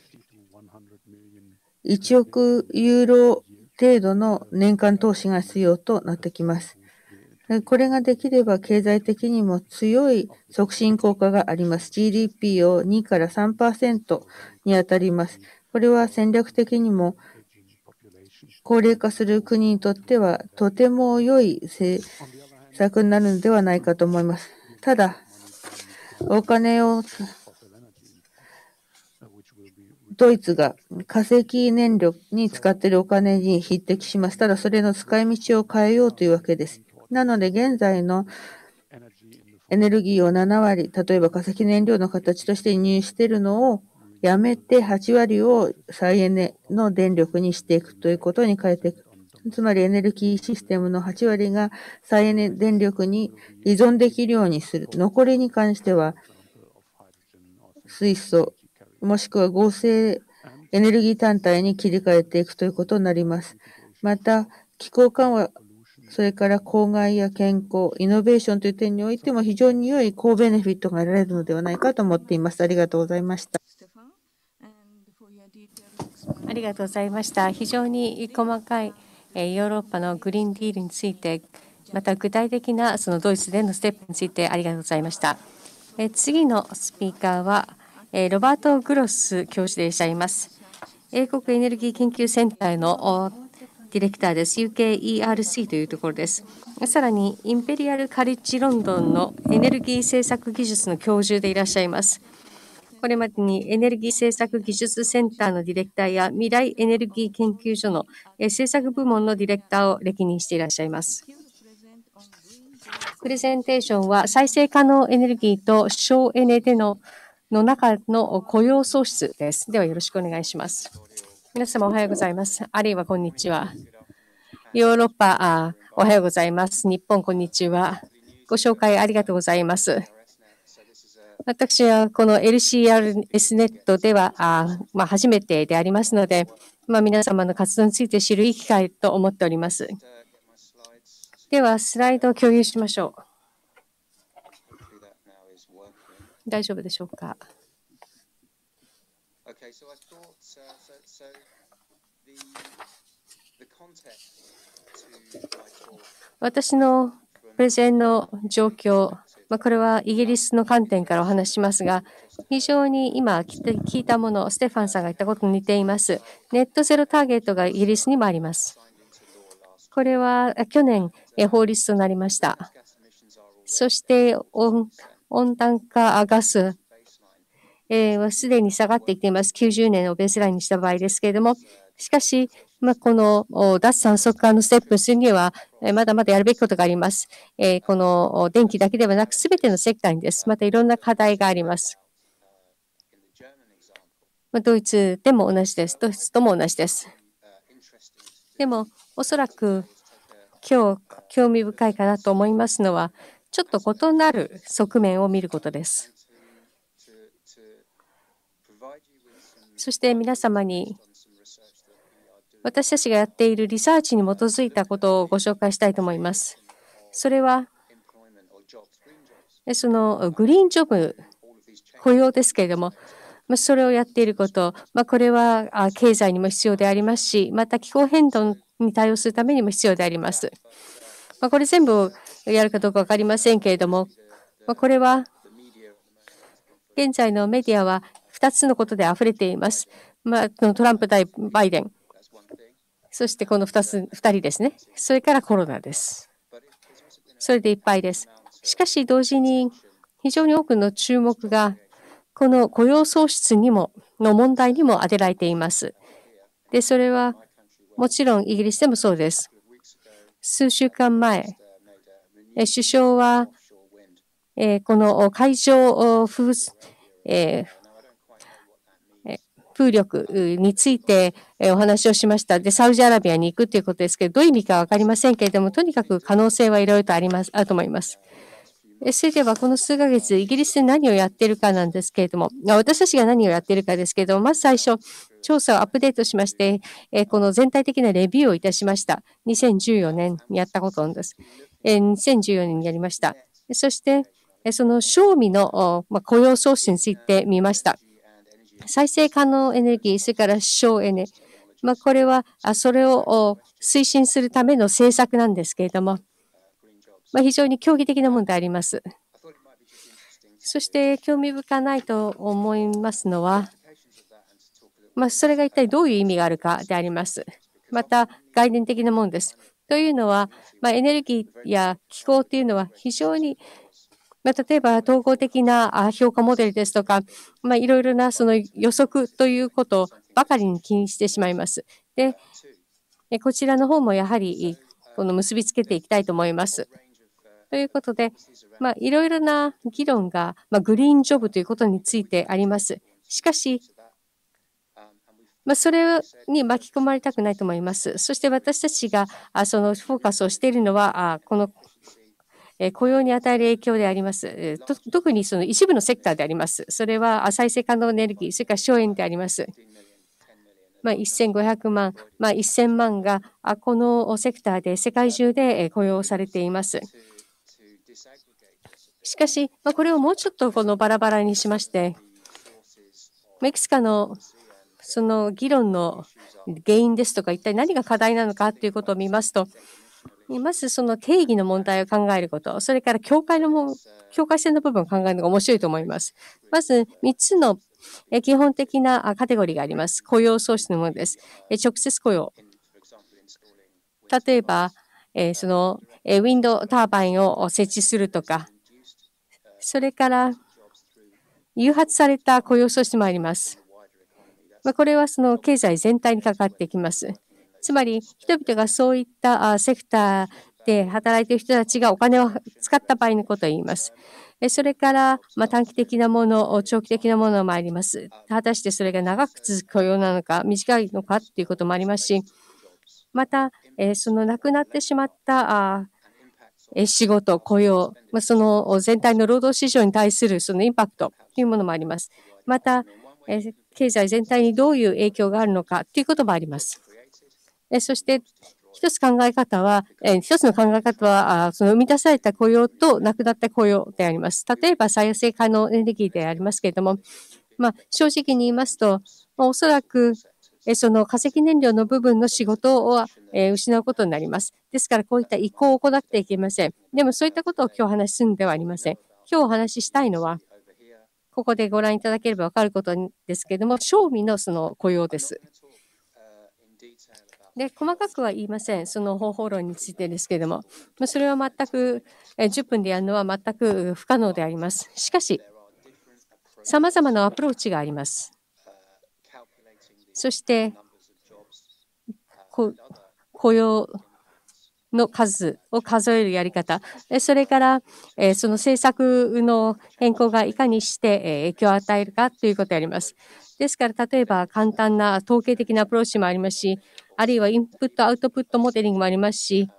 1億ユーロ程度の年間投資が必要となってきます。これができれば経済的にも強い促進効果があります。GDP を2から 3% に当たります。 これは戦略的にも高齢化する国にとってはとても良い政策になるのではないかと思います。ただ、お金をドイツが化石燃料に使っているお金に匹敵します。ただ、それの使い道を変えようというわけです。なので、現在のエネルギーを7割、例えば化石燃料の形として輸入しているのをやめて8割を再エネの電力にしていくということに変えていく。つまりエネルギーシステムの8割が再エネ電力に依存できるようにする。残りに関しては水素、もしくは合成エネルギー単体に切り替えていくということになります。また、気候緩和、それから公害や健康、イノベーションという点においても非常に良い高ベネフィットが得られるのではないかと思っています。ありがとうございました。 ありがとうございました。非常に細かいヨーロッパのグリーンディールについて、また具体的なそのドイツでのステップについてありがとうございました。次のスピーカーはロバート・グロス教授でいらっしゃいます。英国エネルギー研究センターのディレクターです。UKERC というところです。さらに、インペリアル・カレッジ・ロンドンのエネルギー政策技術の教授でいらっしゃいます。これまでにエネルギー政策技術センターのディレクターや未来エネルギー研究所の政策部門のディレクターを歴任していらっしゃいます。プレゼンテーションは再生可能エネルギーと省エネでの中の雇用創出です。ではよろしくお願いします。皆様おはようございます。あるいはこんにちは。ヨーロッパ、おはようございます。日本、こんにちは。ご紹介ありがとうございます。私はこの LCRS ネットでは初めてでありますので、皆様の活動について知るいい機会と思っております。では、スライドを共有しましょう。大丈夫でしょうか。私のプレゼンの状況、これはイギリスの観点からお話ししますが、非常に今聞いたもの、ステファンさんが言ったことに似ています。ネットゼロターゲットがイギリスにもあります。これは去年法律となりました。そして温暖化ガスはすでに下がってきています。90年をベースラインにした場合ですけれども、しかし、この脱炭素化のステップするには、まだまだやるべきことがあります。この電気だけではなく、すべてのセクターにです。またいろんな課題があります。ドイツでも同じです。ドイツとも同じです。でも、おそらく今日興味深いかなと思いますのは、ちょっと異なる側面を見ることです。そして皆様に私たちがやっているリサーチに基づいたことをご紹介したいと思います。それは、そのグリーンジョブ、雇用ですけれども、それをやっていること、これは経済にも必要でありますし、また気候変動に対応するためにも必要であります。これ全部やるかどうか分かりませんけれども、これは現在のメディアは2つのことで溢れています。トランプ対バイデン。そしてこの2人ですね。それからコロナです。それでいっぱいです。しかし同時に非常に多くの注目がこの雇用創出の問題にも当てられています。で、それはもちろんイギリスでもそうです。数週間前、首相はこの海上風力についてお話をしました。で、サウジアラビアに行くということですけど、どういう意味か分かりませんけれども、とにかく可能性はいろいろとあると思います。それでは、この数ヶ月、イギリスで何をやっているかなんですけれども、私たちが何をやっているかですけれども、まず最初、調査をアップデートしまして、この全体的なレビューをいたしました。2014年にやったことなんです。2014年にやりました。そして、その賞味の雇用創出について見ました。再生可能エネルギー、それから省エネ。これは、それを推進するための政策なんですけれども、非常に競技的なものであります。そして、興味深いと思いますのは、 それが一体どういう意味があるかであります。また、概念的なものです。というのは、エネルギーや気候というのは非常に、例えば統合的な評価モデルですとか、いろいろなその予測ということばかりに気にしてしまいます。で、こちらの方もやはりこの結びつけていきたいと思います。ということで、いろいろな議論が、グリーンジョブということについてあります。しかし、それに巻き込まれたくないと思います。そして私たちがそのフォーカスをしているのは、この雇用に与える影響であります。特にその一部のセクターであります。それは再生可能エネルギー、それから省エネであります。1500万、1000万がこのセクターで世界中で雇用されています。しかし、これをもうちょっとこのバラバラにしまして、いくつかのその議論の原因ですとか、一体何が課題なのかということを見ますと、まずその定義の問題を考えること、それから境界線の部分を考えるのが面白いと思います。まず3つの基本的なカテゴリーがあります。雇用創出のものです。直接雇用。例えば、そのウィンドターバインを設置するとか、それから誘発された雇用創出もあります。これはその経済全体にかかってきます。つまり、人々がそういったセクターで働いている人たちがお金を使った場合のことを言います。それから、短期的なもの、長期的なものもあります。果たしてそれが長く続く雇用なのか、短いのかということもありますし、また、その亡くなってしまった仕事、雇用、その全体の労働市場に対するそのインパクトというものもあります。また、経済全体にどういう影響があるのかということもあります。そして、一つの考え方は、その生み出された雇用となくなった雇用であります。例えば、再生可能エネルギーでありますけれども、正直に言いますと、おそらく、その化石燃料の部分の仕事を失うことになります。ですから、こういった移行を行ってはいけません。でも、そういったことを今日お話しするのではありません。今日お話ししたいのは、ここでご覧いただければわかることですけれども、賞味のその雇用です。で、細かくは言いません。その方法論についてですけれども、それは全く、10分でやるのは全く不可能であります。しかし、様々なアプローチがあります。そして、雇用の数を数えるやり方、それから、その政策の変更がいかにして影響を与えるかということであります。ですから、例えば簡単な統計的なアプローチもありますし、あるいはインプット、アウトプットモデリングもありますし、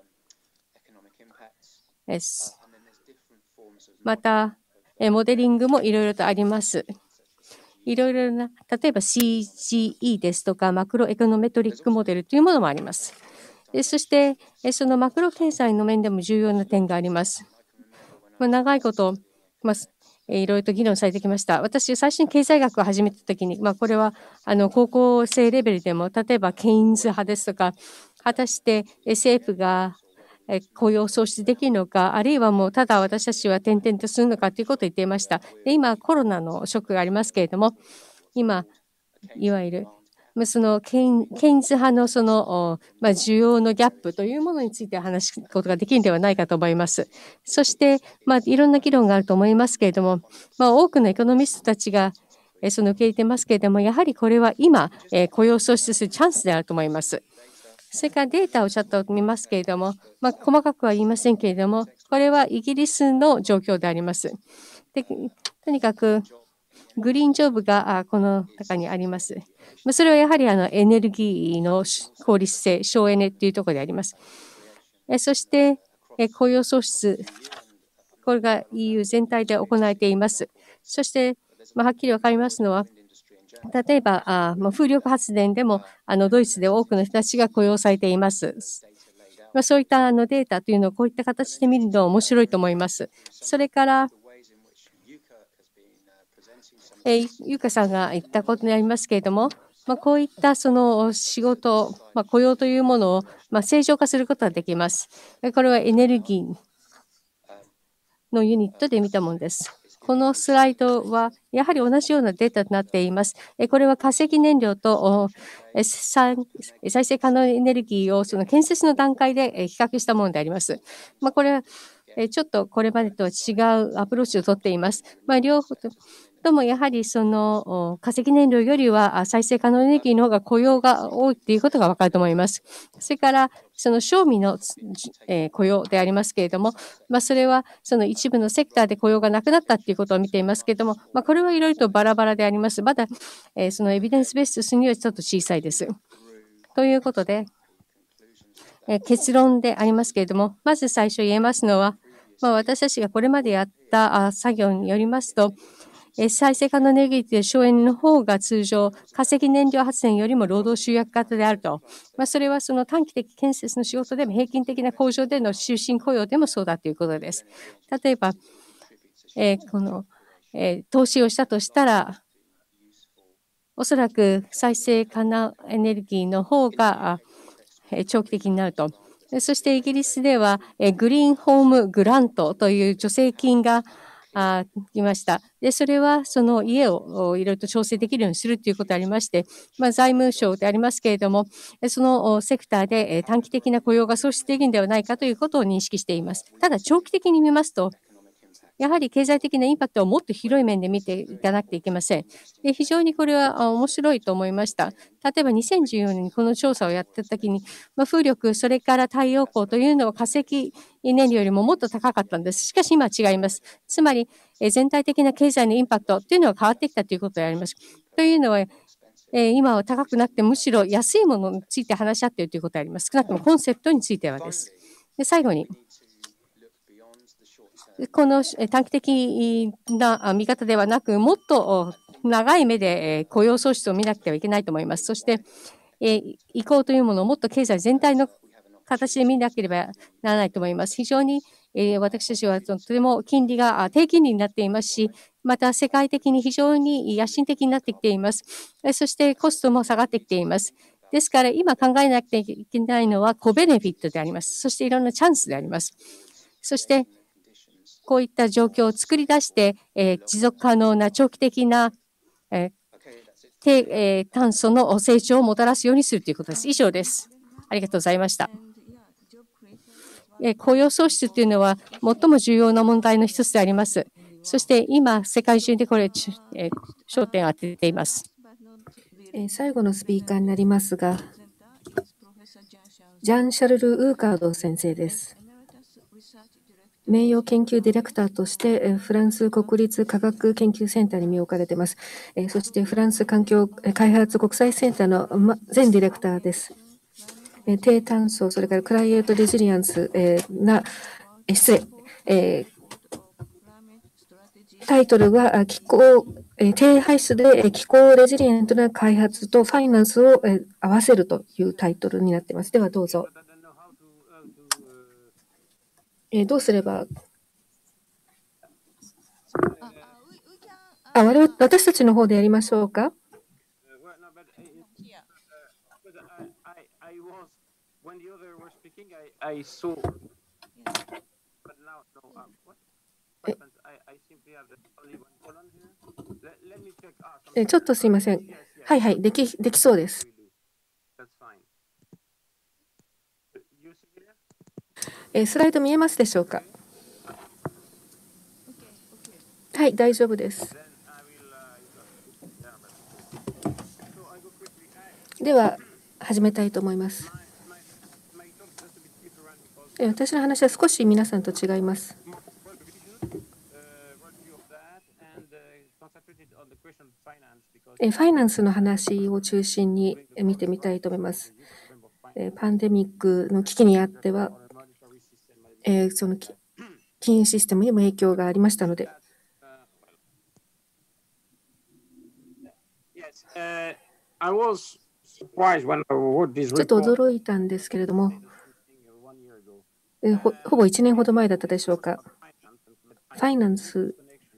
また、モデリングもいろいろとあります。いろいろな、例えば CGE ですとか、マクロエコノメトリックモデルというものもあります。そして、そのマクロ経済の面でも重要な点があります。長いこと、いろいろと議論されてきました。私、最初に経済学を始めたときに、これは高校生レベルでも、例えばケインズ派ですとか、果たして政府が雇用を創出できるのか、あるいはもうただ私たちは転々とするのかということを言っていました。で今、コロナのショックがありますけれども、今、いわゆるそのケインズ派のその需要のギャップというものについて話すことができるのではないかと思います。そして、いろんな議論があると思いますけれども、多くのエコノミストたちがその受け入れていますけれども、やはりこれは今、雇用を創出するチャンスであると思います。それからデータをちょっと見ますけれども、細かくは言いませんけれども、これはイギリスの状況であります。でとにかく、グリーンジョブがこの中にあります。それはやはりエネルギーの効率性、省エネというところであります。そして、雇用創出、これが EU 全体で行われています。そして、はっきりわかりますのは、例えば風力発電でもドイツで多くの人たちが雇用されています。そういったデータというのをこういった形で見るのは面白いと思います。それから、ゆかさんが言ったことになりますけれども、こういったその仕事、雇用というものを正常化することができます。これはエネルギーのユニットで見たものです。 このスライドはやはり同じようなデータとなっています。これは化石燃料と再生可能エネルギーをその建設の段階で比較したものであります。これはちょっとこれまでとは違うアプローチをとっています。両方ともやはりその化石燃料よりは再生可能エネルギーの方が雇用が多いということがわかると思います。それからその賞味の雇用でありますけれども、それはその一部のセクターで雇用がなくなったということを見ていますけれども、これはいろいろとバラバラであります。まだそのエビデンスベースとするにはちょっと小さいです。ということで、結論でありますけれども、まず最初言えますのは、私たちがこれまでやった作業によりますと、再生可能エネルギーという省エネの方が通常、化石燃料発電よりも労働集約型であると。それはその短期的建設の仕事でも平均的な工場での終身雇用でもそうだということです。例えば、この、投資をしたとしたら、おそらく再生可能エネルギーの方が長期的になると。そしてイギリスでは、グリーンホームグラントという助成金が来ました。で、それはその家をいろいろと調整できるようにするということがありまして、財務省でありますけれども、そのセクターで短期的な雇用が創出できるのではないかということを認識しています。ただ、長期的に見ますと、やはり経済的なインパクトをもっと広い面で見ていかなくてはいけません。で、非常にこれは面白いと思いました。例えば2014年にこの調査をやったときに、風力、それから太陽光というのは化石燃料よりももっと高かったんです。しかし今は違います。つまり、全体的な経済のインパクトというのは変わってきたということであります。というのは、今は高くなくてむしろ安いものについて話し合っているということであります。少なくともコンセプトについてはです。で、最後に、この短期的な見方ではなく、もっと長い目で雇用創出を見なくてはいけないと思います。そして、移行というものをもっと経済全体の形で見なければならないと思います。非常に私たちはとても金利が低金利になっていますし、また世界的に非常に野心的になってきています。そしてコストも下がってきています。ですから今考えなくてはいけないのはコベネフィットであります。そしていろんなチャンスであります。そしてこういった状況を作り出して、持続可能な長期的な、低炭素の成長をもたらすようにするということです。以上です。ありがとうございました。雇用創出というのは最も重要な問題の一つであります。そして今、世界中でこれ、焦点を当てています。 最後のスピーカーになりますが、ジャン・シャルル・ウーカード先生です。名誉研究ディレクターとしてフランス国立科学研究センターに身を置かれています。そしてフランス環境開発国際センターの前ディレクターです。低炭素、それからクライエイトレジリアンスタイトルは低排出で気候レジリエントな開発とファイナンスを合わせるというタイトルになっています。ではどうぞ。どうすれば私たちの方でやりましょうか。ちょっとすいません。はいはい、できそうです。スライド見えますでしょうか。はい、大丈夫です。では、始めたいと思います。私の話は少し皆さんと違います。ファイナンスの話を中心に見てみたいと思います。パンデミックの危機にあっては、その金融システムにも影響がありましたので。ちょっと驚いたんですけれども、ほぼ1年ほど前だったでしょうか。ファイナンス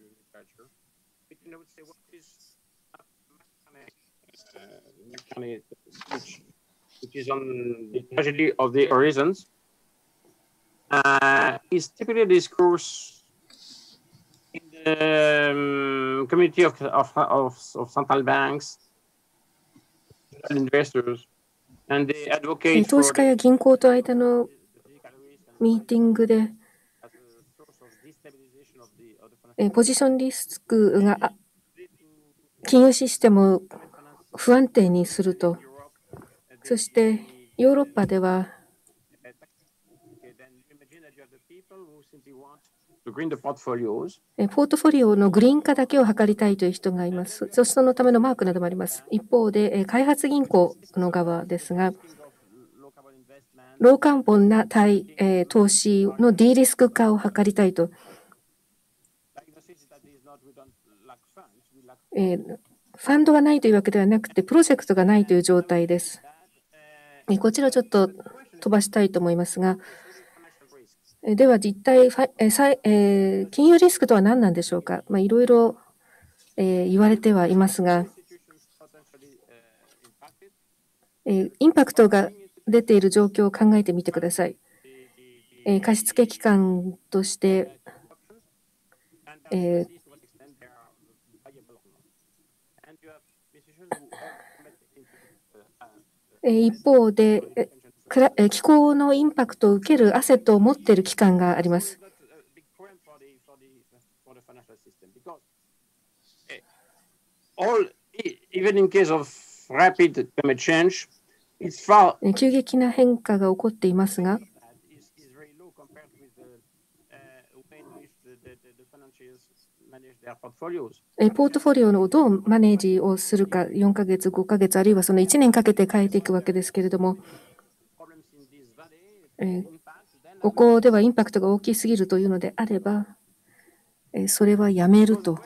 which is on the tragedy of the horizons, is typically discourse in the community of central banks, investors, and they advocate 投資 for 家や銀行と間のミーティングで、 as a source of destabilization of the ポジションリスクが金融システムを不安定にすると、そしてヨーロッパでは Okay, then imagine that you have the people who simply want to green the portfolios. ポートフォリオのグリーン化だけを図りたいという人がいます。そしてそのためのマークなどもあります。一方で、開発銀行の側ですが、 Low carbon investment. ローカーボンな投資のディリスク化を図りたいと、 Like the city that is not, we don't lack funds, we lack ファンドがないというわけではなくて、プロジェクトがないという状態です。こちらをちょっと飛ばしたいと思いますが、 financial risks. では実態、金融リスクとは何なんでしょうか。いろいろ言われてはいますが、 Institutions potentially impacted. インパクトが出ている状況を考えてみてください。貸付機関として、 And then see to what extent they are viable or not. And you have institutions who commit into 一方で、気候のインパクトを受けるアセットを持っている機関があります。 that's a big problem for the financial system because even in case of rapid climate change, it's far 急激な変化が起こっていますが、 is very low compared with the way in which the financiers manage their portfolios. ポートフォリオをどうマネージをするか、4ヶ月、5ヶ月、あるいはその1年かけて変えていくわけですけれども、 Problems in this valley, impact, then ここではインパクトが大きすぎるというのであれば、それはやめると。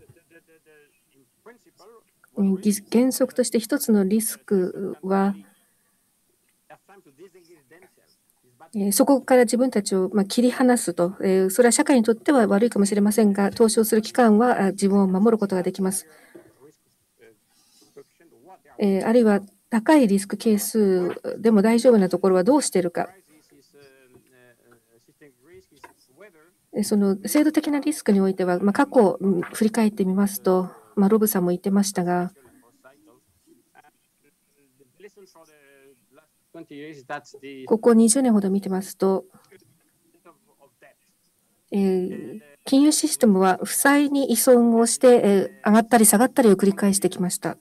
in principle, 原則として一つのリスクは、 they have time to disengage themselves. It's bad. そこから自分たちを切り離すと、それは社会にとっては悪いかもしれませんが、投資をする機関は自分を守ることができます。 Coefficient of what they are. あるいは高いリスク係数でも大丈夫なところはどうしているか。 Crisis is systemic risk is whether その制度的なリスクにおいては、過去を振り返ってみますと、ロブさんも言ってましたが、 or cycle. The lesson for the last 20 years is that the ここ20年ほど見てますと、 of debt. 金融システムは負債に依存をして、上がったり下がったりを繰り返してきました。 And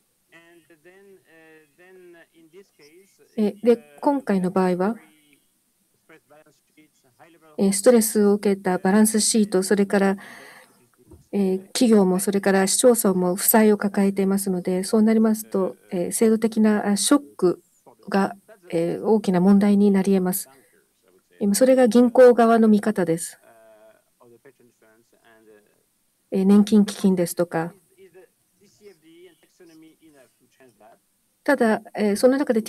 then in this case, で、今回の場合は、 stress balance sheets, high level of ストレスを受けたバランスシート、それから企業もそれから市町村も負債を抱えていますので、そうなりますと、制度的なショックが大きな問題になり得ます。それが銀行側の見方です。 of the pension funds and 年金基金ですとか。 is the DCFD and taxonomy enough to change that? ただ、その中で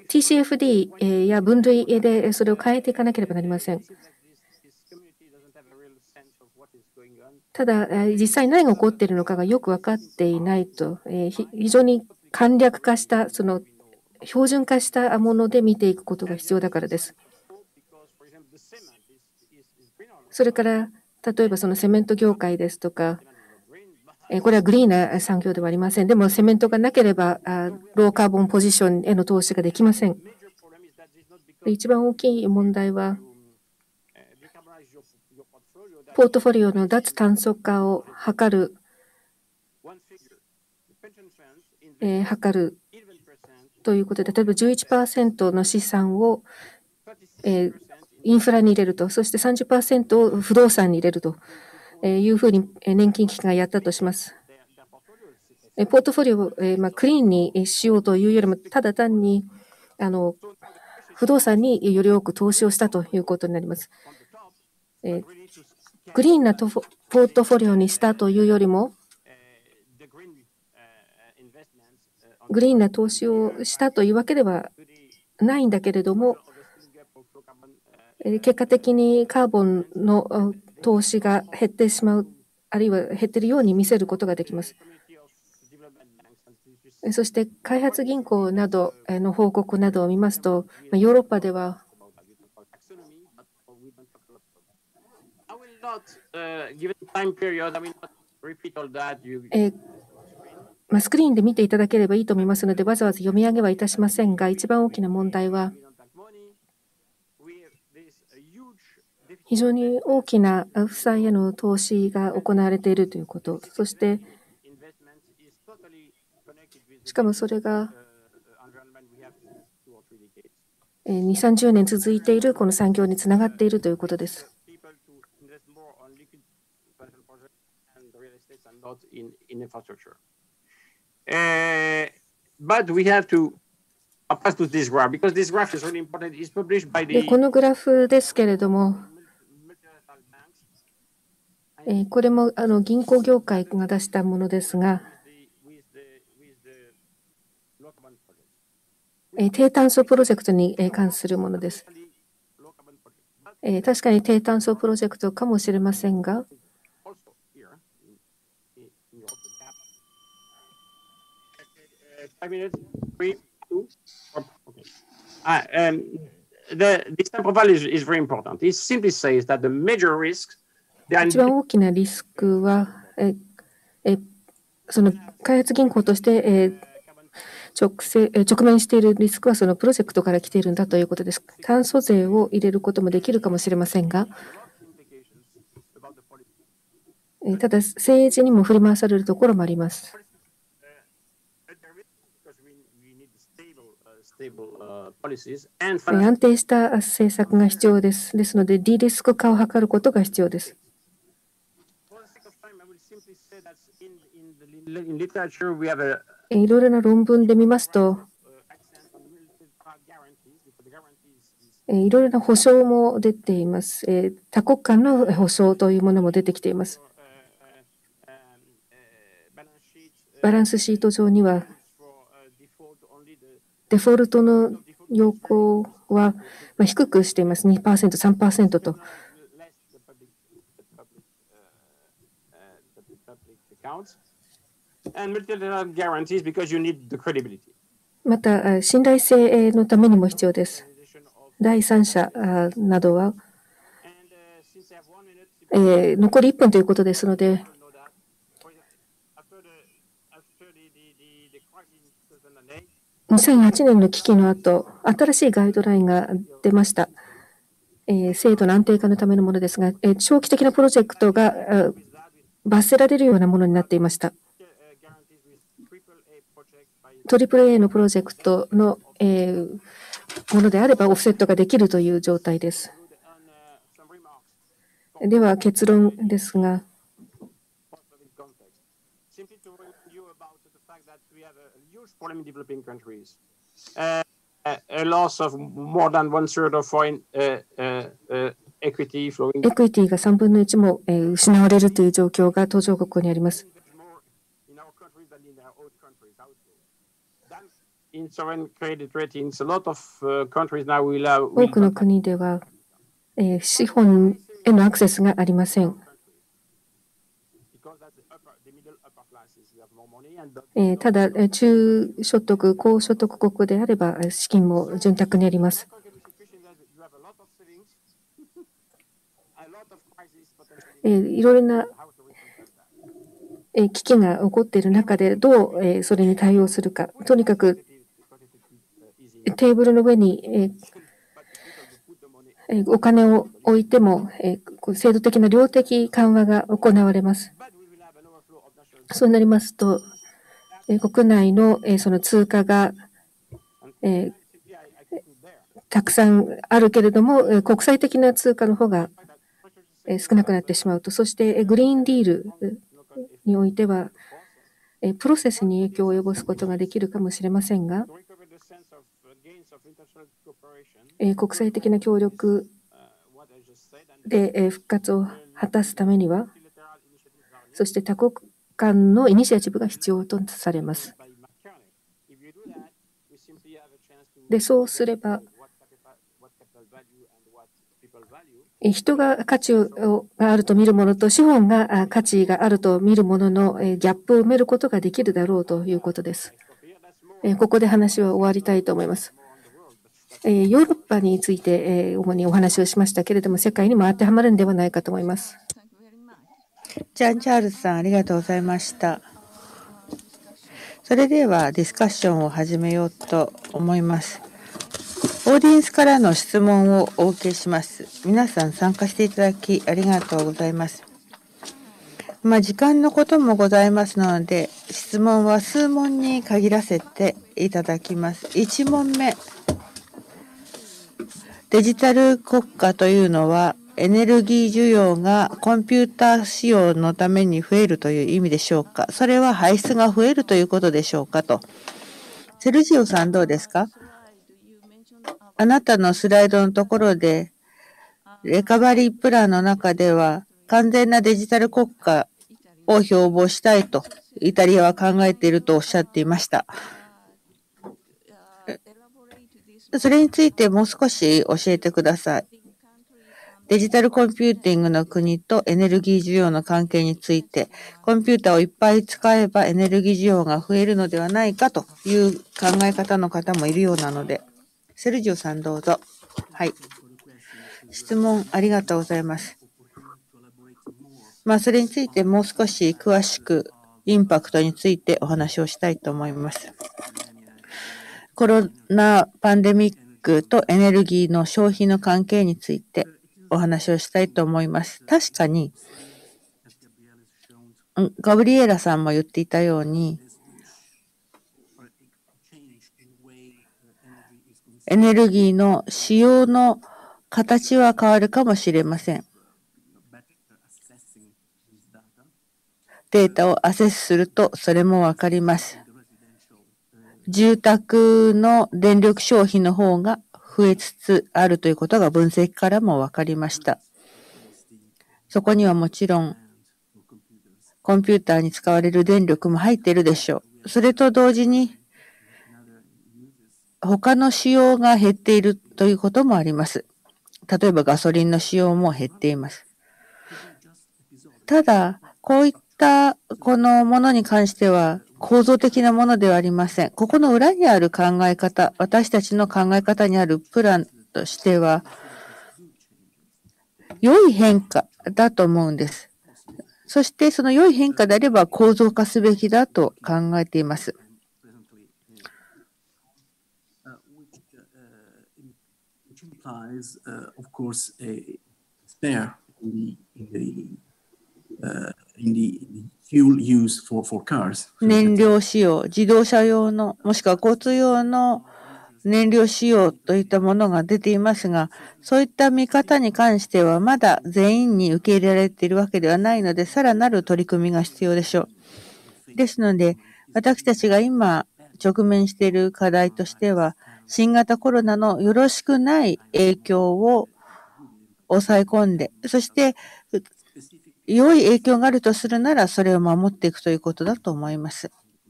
TCFD や分類でそれを変えていかなければなりません。 It seems like this community doesn't have a real sense of what is going on. ただ、実際何が起こっているのかがよく分かっていないと、非常に簡略化した、その標準化したもので見ていくことが必要だからです。 Because, for example, the cement is green or not? それから、例えばそのセメント業界ですとか、 Green, but これはグリーンな産業ではありません。でも、セメントがなければ、ローカーボンポジションへの投資ができません。 major problem is that it's not because で一番大きい問題は、 decarbonize your portfolio that ポートフォリオの脱炭素化を図る、 one figure. The pension funds invest 図る 11%, ということで、例えば 11% の資産を、 36% インフラに入れると、そして 30% を不動産に入れるというふうに年金機関がやったとします。 their portfolio is ポートフォリオをクリーンにしようというよりも、ただ単に不動産により多く投資をしたということになります。 on the top. We need to グリーンなポートフォリオにしたというよりも、 the green investments グリーンな投資をしたというわけではないんだけれども、 of the scaling up of low carbon 結果的にカーボンの投資が減ってしまう、あるいは減っているように見せることができます。 community of development banks and institutions そして開発銀行などの報告などを見ますと、ヨーロッパでは about that. We talk about taxonomy, but we don't talk a lot about that. I will not, given the time period, I will not repeat all that. スクリーンで見ていただければいいと思いますので、わざわざ読み上げはいたしませんが、一番大きな問題は、非常に大きな負債への投資が行われているということ、そして、しかもそれが2、30年続いているこの産業につながっているということです。 But we have to pass to this graph because this graph is really important. It's published by で the このグラフですけれども、これも銀行業界が出したものですが、低炭素プロジェクトに関するものです。確かに低炭素プロジェクトかもしれませんが、 this time profile is very important. It simply says that the major risks they are 一番大きなリスクは、その開発銀行として、直面しているリスクはそのプロジェクトから来ているんだということです。炭素税を入れることもできるかもしれませんが、ただ政治にも振り回されるところもあります。安定した政策が必要です。ですので、ディリスク化を図ることが必要です。いろいろな論文で見ますと、いろいろな保証も出ています。多国間の保証というものも出てきています。バランスシート上には、デフォルトの要項は低くしています。2%、3% と。また、信頼性のためにも必要です。第三者などは、残り1分ということですので、2008年の危機の後、新しいガイドラインが出ました。制度の安定化のためのものですが、長期的なプロジェクトが罰せられるようなものになっていました。AAA のプロジェクトのものであればオフセットができるという状態です。では結論ですが、エクイティが3分の1も失われるという状況が途上国にあります。多くの国では、資本へのアクセスがありません。ただ、中所得、高所得国であれば、資金も潤沢にあります。いろいろな危機が起こっている中で、どうそれに対応するか。とにかく、テーブルの上にお金を置いても、制度的な量的緩和が行われます。そうなりますと、国内のその通貨がたくさんあるけれども、国際的な通貨の方が少なくなってしまうと、そしてグリーンディールにおいては、プロセスに影響を及ぼすことができるかもしれませんが、国際的な協力で復活を果たすためには、そして多国間のイニシアチブが必要とされます。で、そうすれば、人が価値があると見るものと資本が価値があると見るもののギャップを埋めることができるだろうということです。ここで話は終わりたいと思います。 ヨーロッパについて、主にお話をしましたけれども、世界にも当てはまるんではないかと思います。 ジャン・チャールズさん、ありがとうございました。それではディスカッションを始めようと思います。オーディエンスからの質問をお受けします。皆さん参加していただきありがとうございます。時間のこともございますので、質問は数問に限らせていただきます。1問目。デジタル国家というのは、エネルギー需要がコンピューター使用のために増えるという意味でしょうか。それは排出が増えるということでしょうかと。セルジオさんどうですか？あなたのスライドのところで、レカバリープランの中では、完全なデジタル国家を標榜したいと、イタリアは考えているとおっしゃっていました。それについてもう少し教えてください。デジタルコンピューティングの国とエネルギー需要の関係について、コンピューターをいっぱい使えばエネルギー需要が増えるのではないかという考え方の方もいるようなので、セルジオさんどうぞ。はい。質問ありがとうございます。それについてもう少し詳しくインパクトについてお話をしたいと思います。コロナパンデミックとエネルギーの消費の関係についてお話をしたいと思います。確かに、ガブリエラさんも言っていたように、エネルギーの使用の形は変わるかもしれません。データをアセスするとそれもわかります。住宅の電力消費の方が増えつつあるということが分析からもわかりました。そこにはもちろんコンピューターに使われる電力も入っているでしょう。それと同時に他の使用が減っているということもあります。例えばガソリンの使用も減っています。ただ、こういったこのものに関しては構造的なものではありません。ここの裏にある考え方、私たちの考え方にあるプランとしては、良い変化だと思うんです。そしてその良い変化であれば構造化すべきだと考えています。燃料使用、自動車用の、もしくは交通用の燃料使用といったものが出ていますが、そういった見方に関してはまだ全員に受け入れられているわけではないので、さらなる取り組みが必要でしょう。ですので、私たちが今直面している課題としては、新型コロナのよろしくない影響を抑え込んで、そして良い影響があるとするなら、それを守っていくということだと思います。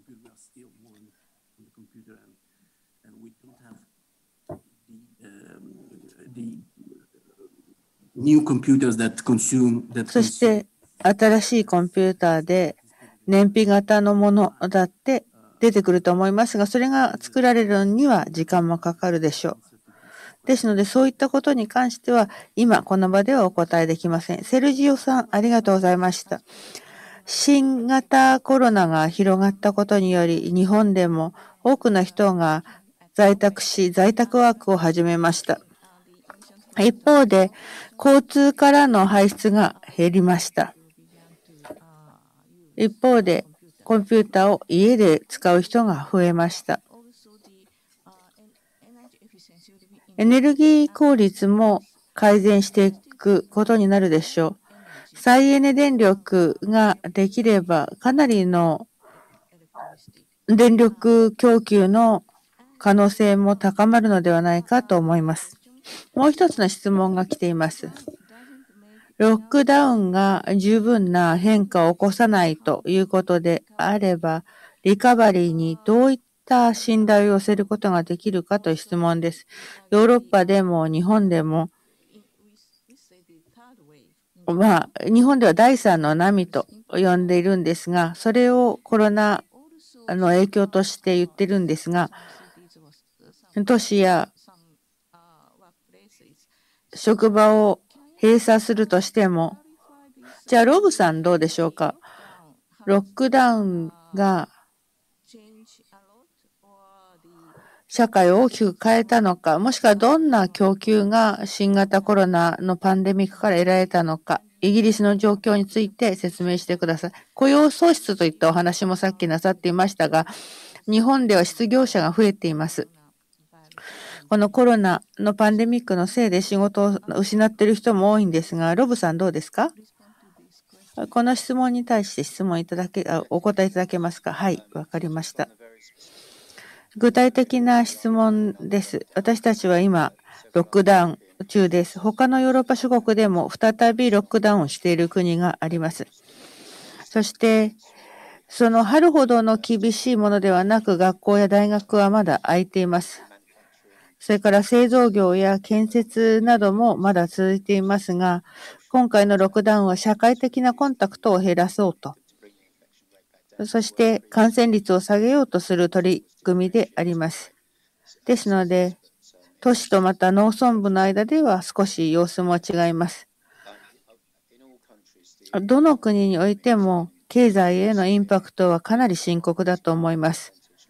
そして、新しいコンピューターで燃費型のものだって出てくると思いますが、それが作られるのには時間もかかるでしょう。ですので、そういったことに関しては、今この場ではお答えできません。セルジオさん、ありがとうございました。新型コロナが広がったことにより、日本でも多くの人が在宅ワークを始めました。一方で、交通からの排出が減りました。一方で、コンピューターを家で使う人が増えました。エネルギー効率も改善していくことになるでしょう。再エネ電力ができれば、かなりの電力供給の可能性も高まるのではないかと思います。もう一つの質問が来ています。ロックダウンが十分な変化を起こさないということであれば、リカバリーにどういった信頼を寄せることができるかという質問です。ヨーロッパでも日本でも、日本では第3の波と呼んでいるんですが、それをコロナの影響として言ってるんですが、都市や職場を閉鎖するとしても、じゃあロブさんどうでしょうか。ロックダウンが社会を大きく変えたのか、もしくはどんな供給が新型コロナのパンデミックから得られたのか、イギリスの状況について説明してください。雇用創出といったお話もさっきなさっていましたが、日本では失業者が増えています。このコロナのパンデミックのせいで仕事を失っている人も多いんですが、ロブさんどうですか？この質問に対してお答えいただけますか？はい、わかりました。具体的な質問です。私たちは今、ロックダウン中です。他のヨーロッパ諸国でも再びロックダウンをしている国があります。そして、その春ほどの厳しいものではなく、学校や大学はまだ開いています。それから製造業や建設などもまだ続いていますが、今回のロックダウンは社会的なコンタクトを減らそうと、そして感染率を下げようとする取り組みであります。ですので、都市とまた農村部の間では少し様子も違います。どの国においても経済へのインパクトはかなり深刻だと思います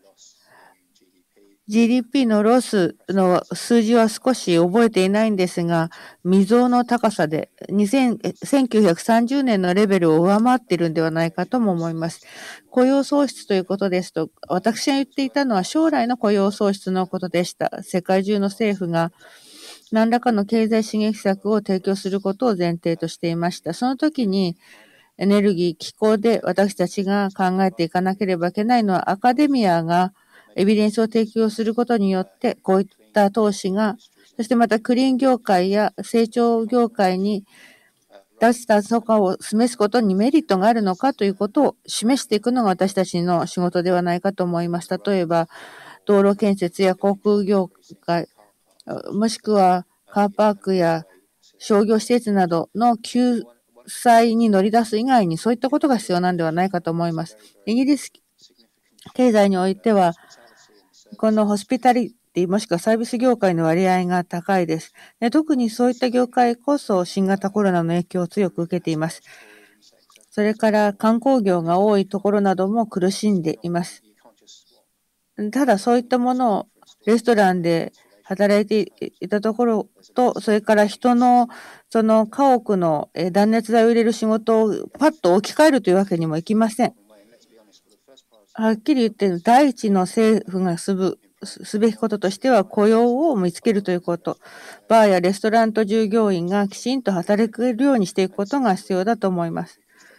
。GDP のロスの数字は少し覚えていないんですが、未曾有の高さで1930年のレベルを上回っているんではないかとも思います。雇用創出ということですと、私が言っていたのは将来の雇用創出のことでした。世界中の政府が何らかの経済刺激策を提供することを前提としていました。その時にエネルギー、気候で私たちが考えていかなければいけないのは、アカデミアがエビデンスを提供することによって、こういった投資が、そしてまたクリーン業界や成長業界に脱炭素化を示すことにメリットがあるのかということを示していくのが私たちの仕事ではないかと思います。例えば、道路建設や航空業界、もしくはカーパークや商業施設などの救済に乗り出す以外にそういったことが必要なんではないかと思います。イギリス経済においては、このホスピタリティもしくはサービス業界の割合が高いです。特にそういった業界こそ新型コロナの影響を強く受けています。それから観光業が多いところなども苦しんでいます。ただそういったものをレストランで働いていたところと、それから人のその家屋の断熱材を入れる仕事をパッと置き換えるというわけにもいきません。はっきり言って、第一の政府がすべきこととしては雇用を見つけるということ。バーやレストランと従業員がきちんと働けるようにしていくことが必要だと思います。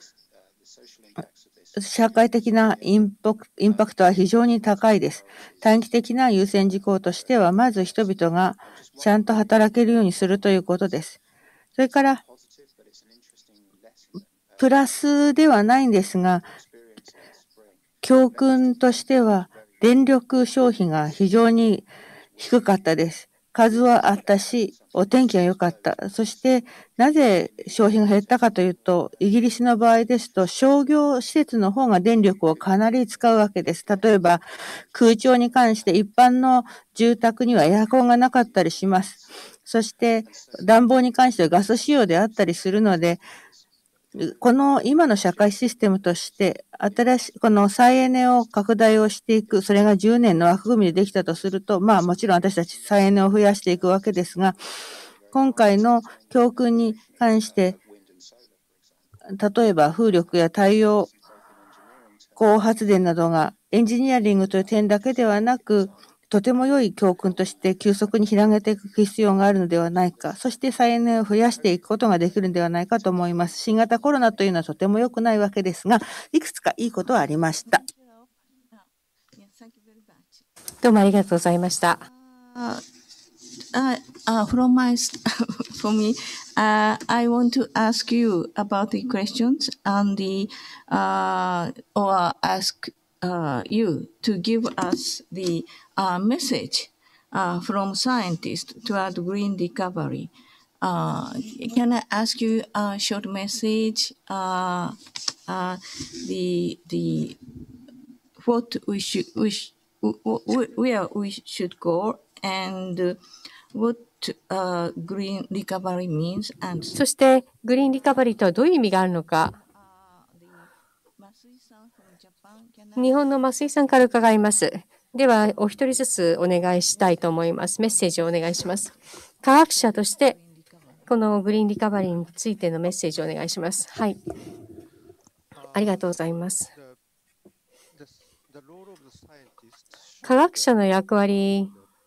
社会的なインパクトは非常に高いです。短期的な優先事項としては、まず人々がちゃんと働けるようにするということです。それから、プラスではないんですが、教訓としては、電力消費が非常に低かったです。数はあったし、お天気が良かった。そして、なぜ消費が減ったかというと、イギリスの場合ですと、商業施設の方が電力をかなり使うわけです。例えば、空調に関して一般の住宅にはエアコンがなかったりします。そして、暖房に関してはガス使用であったりするので、この今の社会システムとして、この再エネを拡大をしていく、それが10年の枠組みでできたとすると、もちろん私たち再エネを増やしていくわけですが、今回の教訓に関して、例えば風力や太陽光発電などがエンジニアリングという点だけではなく、とても良い教訓として急速に広げていく必要があるのではないか。そして再エネを増やしていくことができるのではないかと思います。新型コロナというのはとても良くないわけですが、いくつかいいことはありました。 どうもありがとうございました。 For me, I want to ask you about the questions and or ask you to give us the message from scientists toward green recovery. Can I ask you a short message? What we should, where we should go, and what green recovery means and そして、グリーンリカバリーとはどういう意味があるのか、日本の増井さんから伺います。では、お一人ずつお願いしたいと思います。メッセージをお願いします。科学者として、このグリーンリカバリーについてのメッセージをお願いします。はい。ありがとうございます。科学者の役割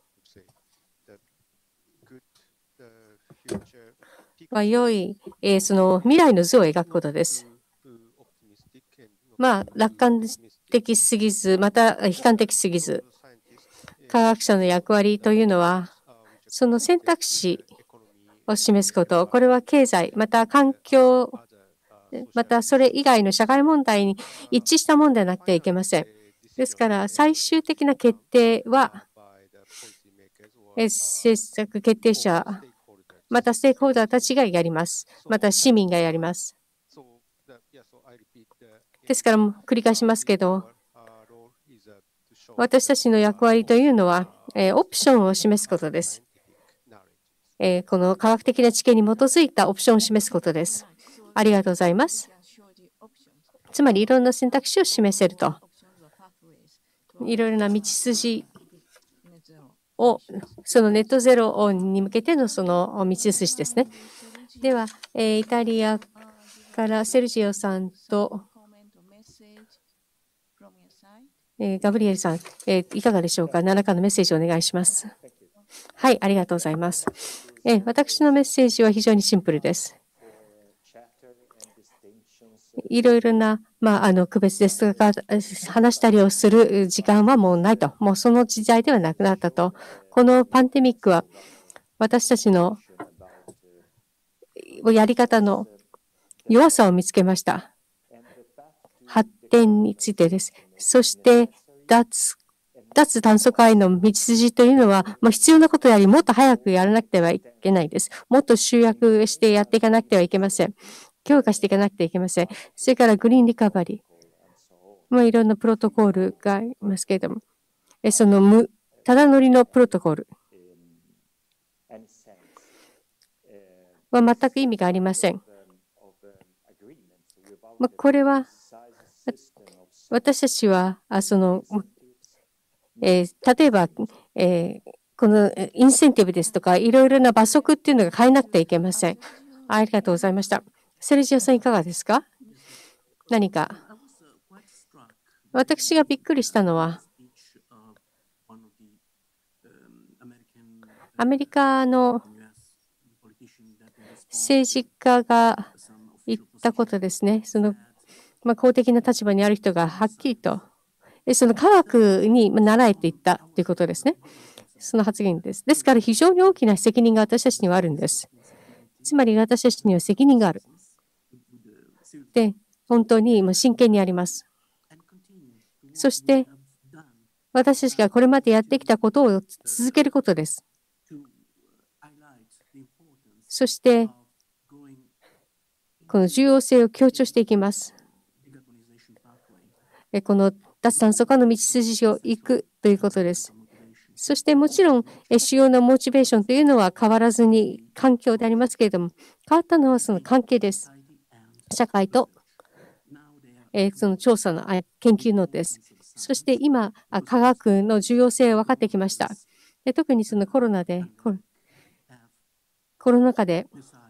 は良い、その未来の図を描くことです。楽観的すぎず、また悲観的すぎず、科学者の役割というのは、その選択肢を示すこと、これは経済、また環境、またそれ以外の社会問題に一致したものでなくてはいけません。ですから、最終的な決定は、政策決定者、またステークホルダーたちがやります。また市民がやります。ですから、繰り返しますけど、私たちの役割というのは、オプションを示すことです。この科学的な知見に基づいたオプションを示すことです。ありがとうございます。つまり、いろんな選択肢を示せると。いろいろな道筋を、そのネットゼロに向けてのその道筋ですね。では、イタリアからセルジオさんと、ガブリエルさん、いかがでしょうか。何らかのメッセージをお願いします。はい、ありがとうございます。私のメッセージは非常にシンプルです。いろいろな、区別ですとか、話したりをする時間はもうないと。もうその時代ではなくなったと。このパンデミックは、私たちのやり方の弱さを見つけました。発展についてです。そして、脱炭素化への道筋というのは、必要なことよりもっと早くやらなくてはいけないです。もっと集約してやっていかなくてはいけません。強化していかなくてはいけません。それからグリーンリカバリー。いろんなプロトコールがありますけれども、そのただ乗りのプロトコールは全く意味がありません。これは、私たちは、例えば、このインセンティブですとか、いろいろな罰則っていうのが変えなくてはいけません。ありがとうございました。セルジオさんいかがですか？何か。私がびっくりしたのは、アメリカの政治家が言ったことですね。公的な立場にある人がはっきりと、その科学に習えていったということですね。その発言です。ですから非常に大きな責任が私たちにはあるんです。つまり私たちには責任がある。で、本当に真剣にやります。そして、私たちがこれまでやってきたことを続けることです。そして、この重要性を強調していきます。この脱炭素化の道筋を行くということです。そしてもちろん、主要なモチベーションというのは変わらずに環境でありますけれども、変わったのはその関係です。社会と、その調査の研究のです。そして今、科学の重要性が分かってきました。特にそのコロナ禍で、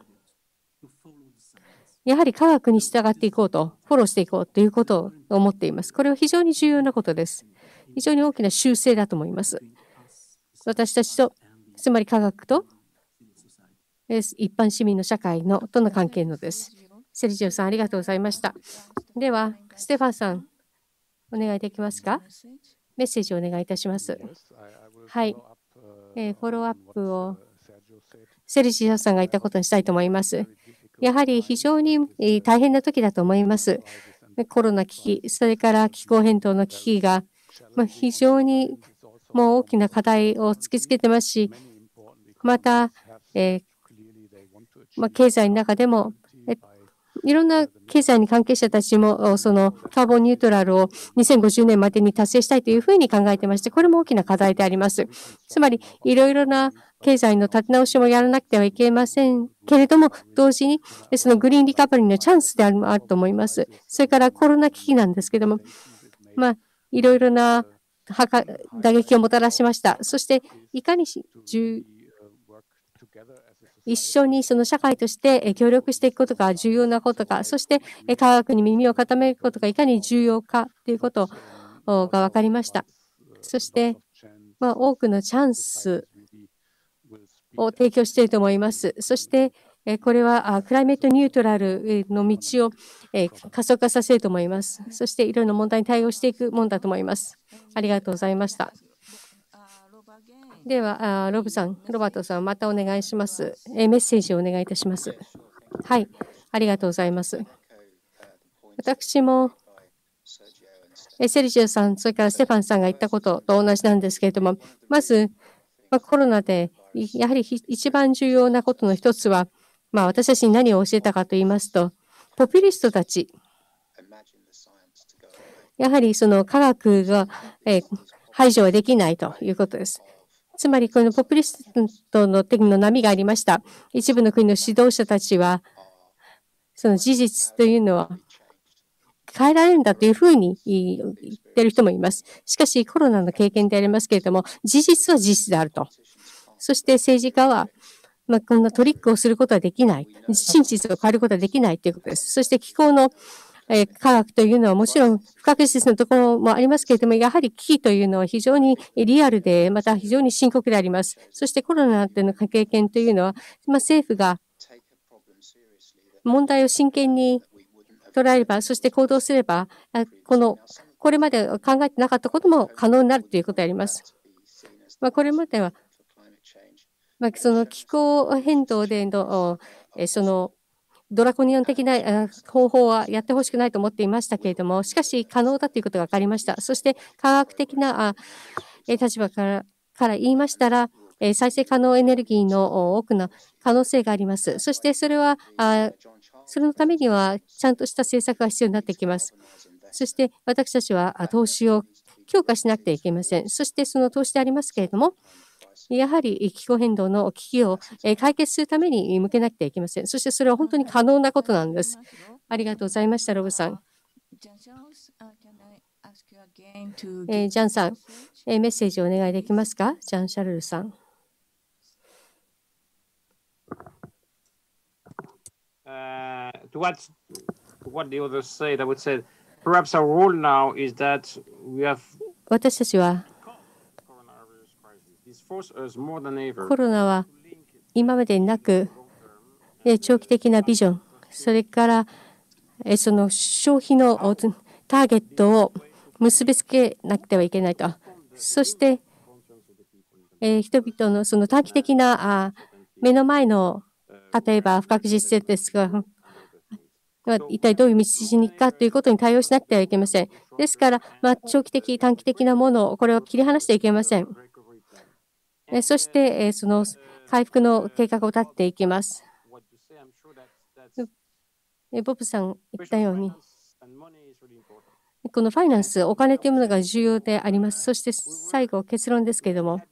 やはり科学に従っていこうと、フォローしていこうということを思っています。これは非常に重要なことです。非常に大きな修正だと思います。私たちと、つまり科学と、一般市民の社会との関係のです。セルジオさん、ありがとうございました。では、ステファンさん、お願いできますか？メッセージをお願いいたします。はい。フォローアップをセルジオさんが言ったことにしたいと思います。やはり非常に大変な時だと思います。コロナ危機、それから気候変動の危機が、非常にもう大きな課題を突きつけてますし、また、経済の中でも、 いろんな経済に関係者たちも、そのカーボンニュートラルを2050年までに達成したいというふうに考えてまして、これも大きな課題であります。つまり、いろいろな経済の立て直しもやらなくてはいけませんけれども、同時にそのグリーンリカバリーのチャンスであると思います。それからコロナ危機なんですけども、いろいろな打撃をもたらしました。そして、いかに一緒にその社会として協力していくことが重要なことか、そして科学に耳を傾けることがいかに重要かということが分かりました。そして、多くのチャンスを提供していると思います。そして、これはクライメートニュートラルの道を加速化させると思います。そして、いろいろな問題に対応していくものだと思います。ありがとうございました。では、ロバートさん、またお願いします。メッセージをお願いいたします。はい、ありがとうございます。私も、セルジオさん、それからステファンさんが言ったことと同じなんですけれども、まず、コロナで、やはり一番重要なことの一つは、私たちに何を教えたかと言いますと、ポピュリストたち、やはりその科学が排除はできないということです。つまり、このポピュリストの的の波がありました。一部の国の指導者たちは、その事実というのは変えられるんだというふうに言っている人もいます。しかし、コロナの経験でありますけれども、事実は事実であると。そして政治家は、こんなトリックをすることはできない。真実を変えることはできないということです。そして気候の科学というのはもちろん不確実なところもありますけれども、やはり危機というのは非常にリアルで、また非常に深刻であります。そしてコロナでの経験というのは、政府が問題を真剣に捉えれば、そして行動すれば、これまで考えてなかったことも可能になるということであります。これまでは、その気候変動での、そのドラコニオン的な方法はやってほしくないと思っていましたけれども、しかし可能だということが分かりました。そして科学的な立場から言いましたら、再生可能エネルギーの多くの可能性があります。そしてそれは、それのためにはちゃんとした政策が必要になってきます。そして私たちは投資を強化しなくてはいけません。そしてその投資でありますけれども、やはり気候変動の危機を解決するために向けなくてはいけません。そしてそれは本当に可能なことなんです。ありがとうございました、ロブさん。ジャンさん、メッセージをお願いできますか、ジャン・シャルルさん。 To what the others said, I would say perhaps our role now is that we have 私たちはコロナは今までになく長期的なビジョン、それからその消費のターゲットを結びつけなくてはいけないと。そして人々のその短期的な目の前の例えば不確実性ですが、一体どういう道筋に行くかということに対応しなくてはいけません。ですから、長期的、短期的なものをこれを切り離してはいけません。そして、その回復の計画を立てていきます。ボブさん言ったように、このファイナンス、お金というものが重要であります。そして最後、結論ですけれども、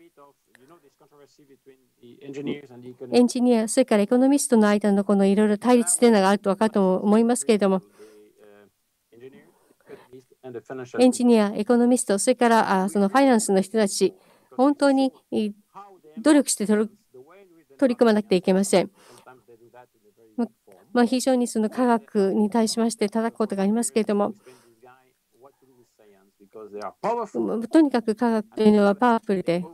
エンジニア、それからエコノミストの間のこのいろいろ対立というのがあると分かると思いますけれども、エンジニア、エコノミスト、それからそのファイナンスの人たち、本当に努力して取り組まなくてはいけません。非常にその科学に対しまして叩くことがありますけれども、とにかく科学というのはパワフルで、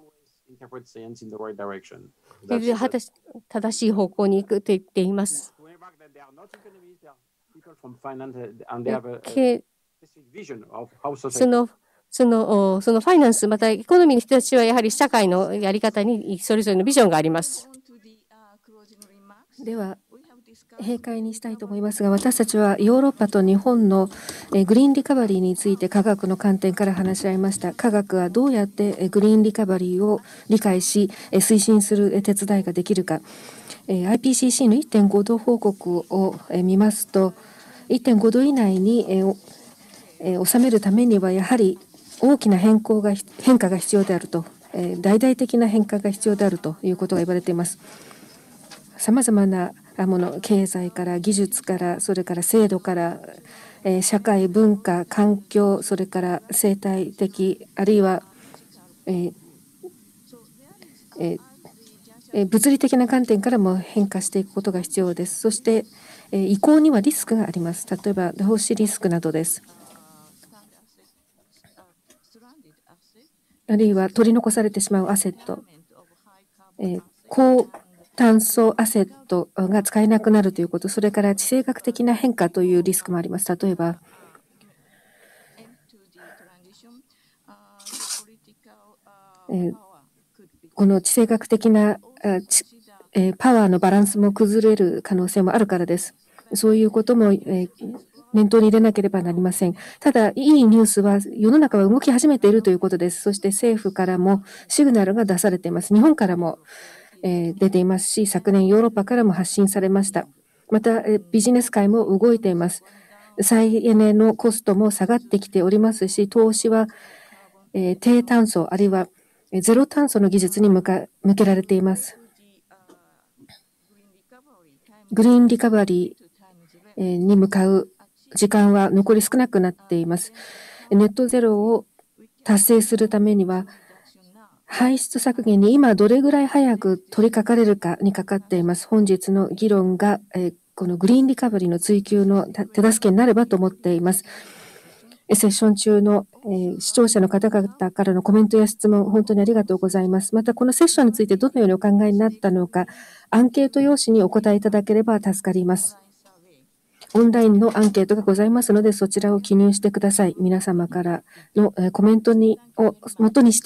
正しい方向に行くと言っています。そのファイナンス、またエコノミーの人たちはやはり社会のやり方にそれぞれのビジョンがあります。 では、 閉会にしたいと思いますが、私たちはヨーロッパと日本のグリーンリカバリーについて科学の観点から話し合いました。科学はどうやってグリーンリカバリーを理解し、推進する手伝いができるか。IPCC の 1.5 度報告を見ますと、1.5 度以内に収めるためにはやはり大きな変化が必要であると、大々的な変化が必要であるということが言われています。さまざまなもの、経済から技術から、それから制度から、社会、文化、環境、それから生態的、あるいは、物理的な観点からも変化していくことが必要です。そして、移行にはリスクがあります。例えば投資リスクなどです。あるいは取り残されてしまうアセット、高炭素アセットが使えなくなるということ、それから地政学的な変化というリスクもあります。例えば、この地政学的なパワーのバランスも崩れる可能性もあるからです。そういうことも念頭に入れなければなりません。ただ、いいニュースは世の中は動き始めているということです。そして政府からもシグナルが出されています。日本からも出ていますし、昨年ヨーロッパからも発信されました。また、ビジネス界も動いています。再エネのコストも下がってきておりますし、投資は低炭素あるいはゼロ炭素の技術に向けられています。グリーンリカバリーに向かう時間は残り少なくなっています。ネットゼロを達成するためには、排出削減に今どれぐらい早く取り掛かれるかにかかっています。本日の議論がこのグリーンリカバリーの追求の手助けになればと思っています。セッション中の視聴者の方々からのコメントや質問、本当にありがとうございます。また、このセッションについてどのようにお考えになったのか、アンケート用紙にお答えいただければ助かります。オンラインのアンケートがございますので、そちらを記入してください。皆様からのコメントを元にして、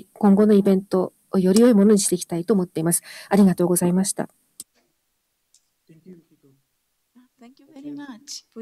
今後のイベントをより良いものにしていきたいと思っています。ありがとうございました。 Thank you very much.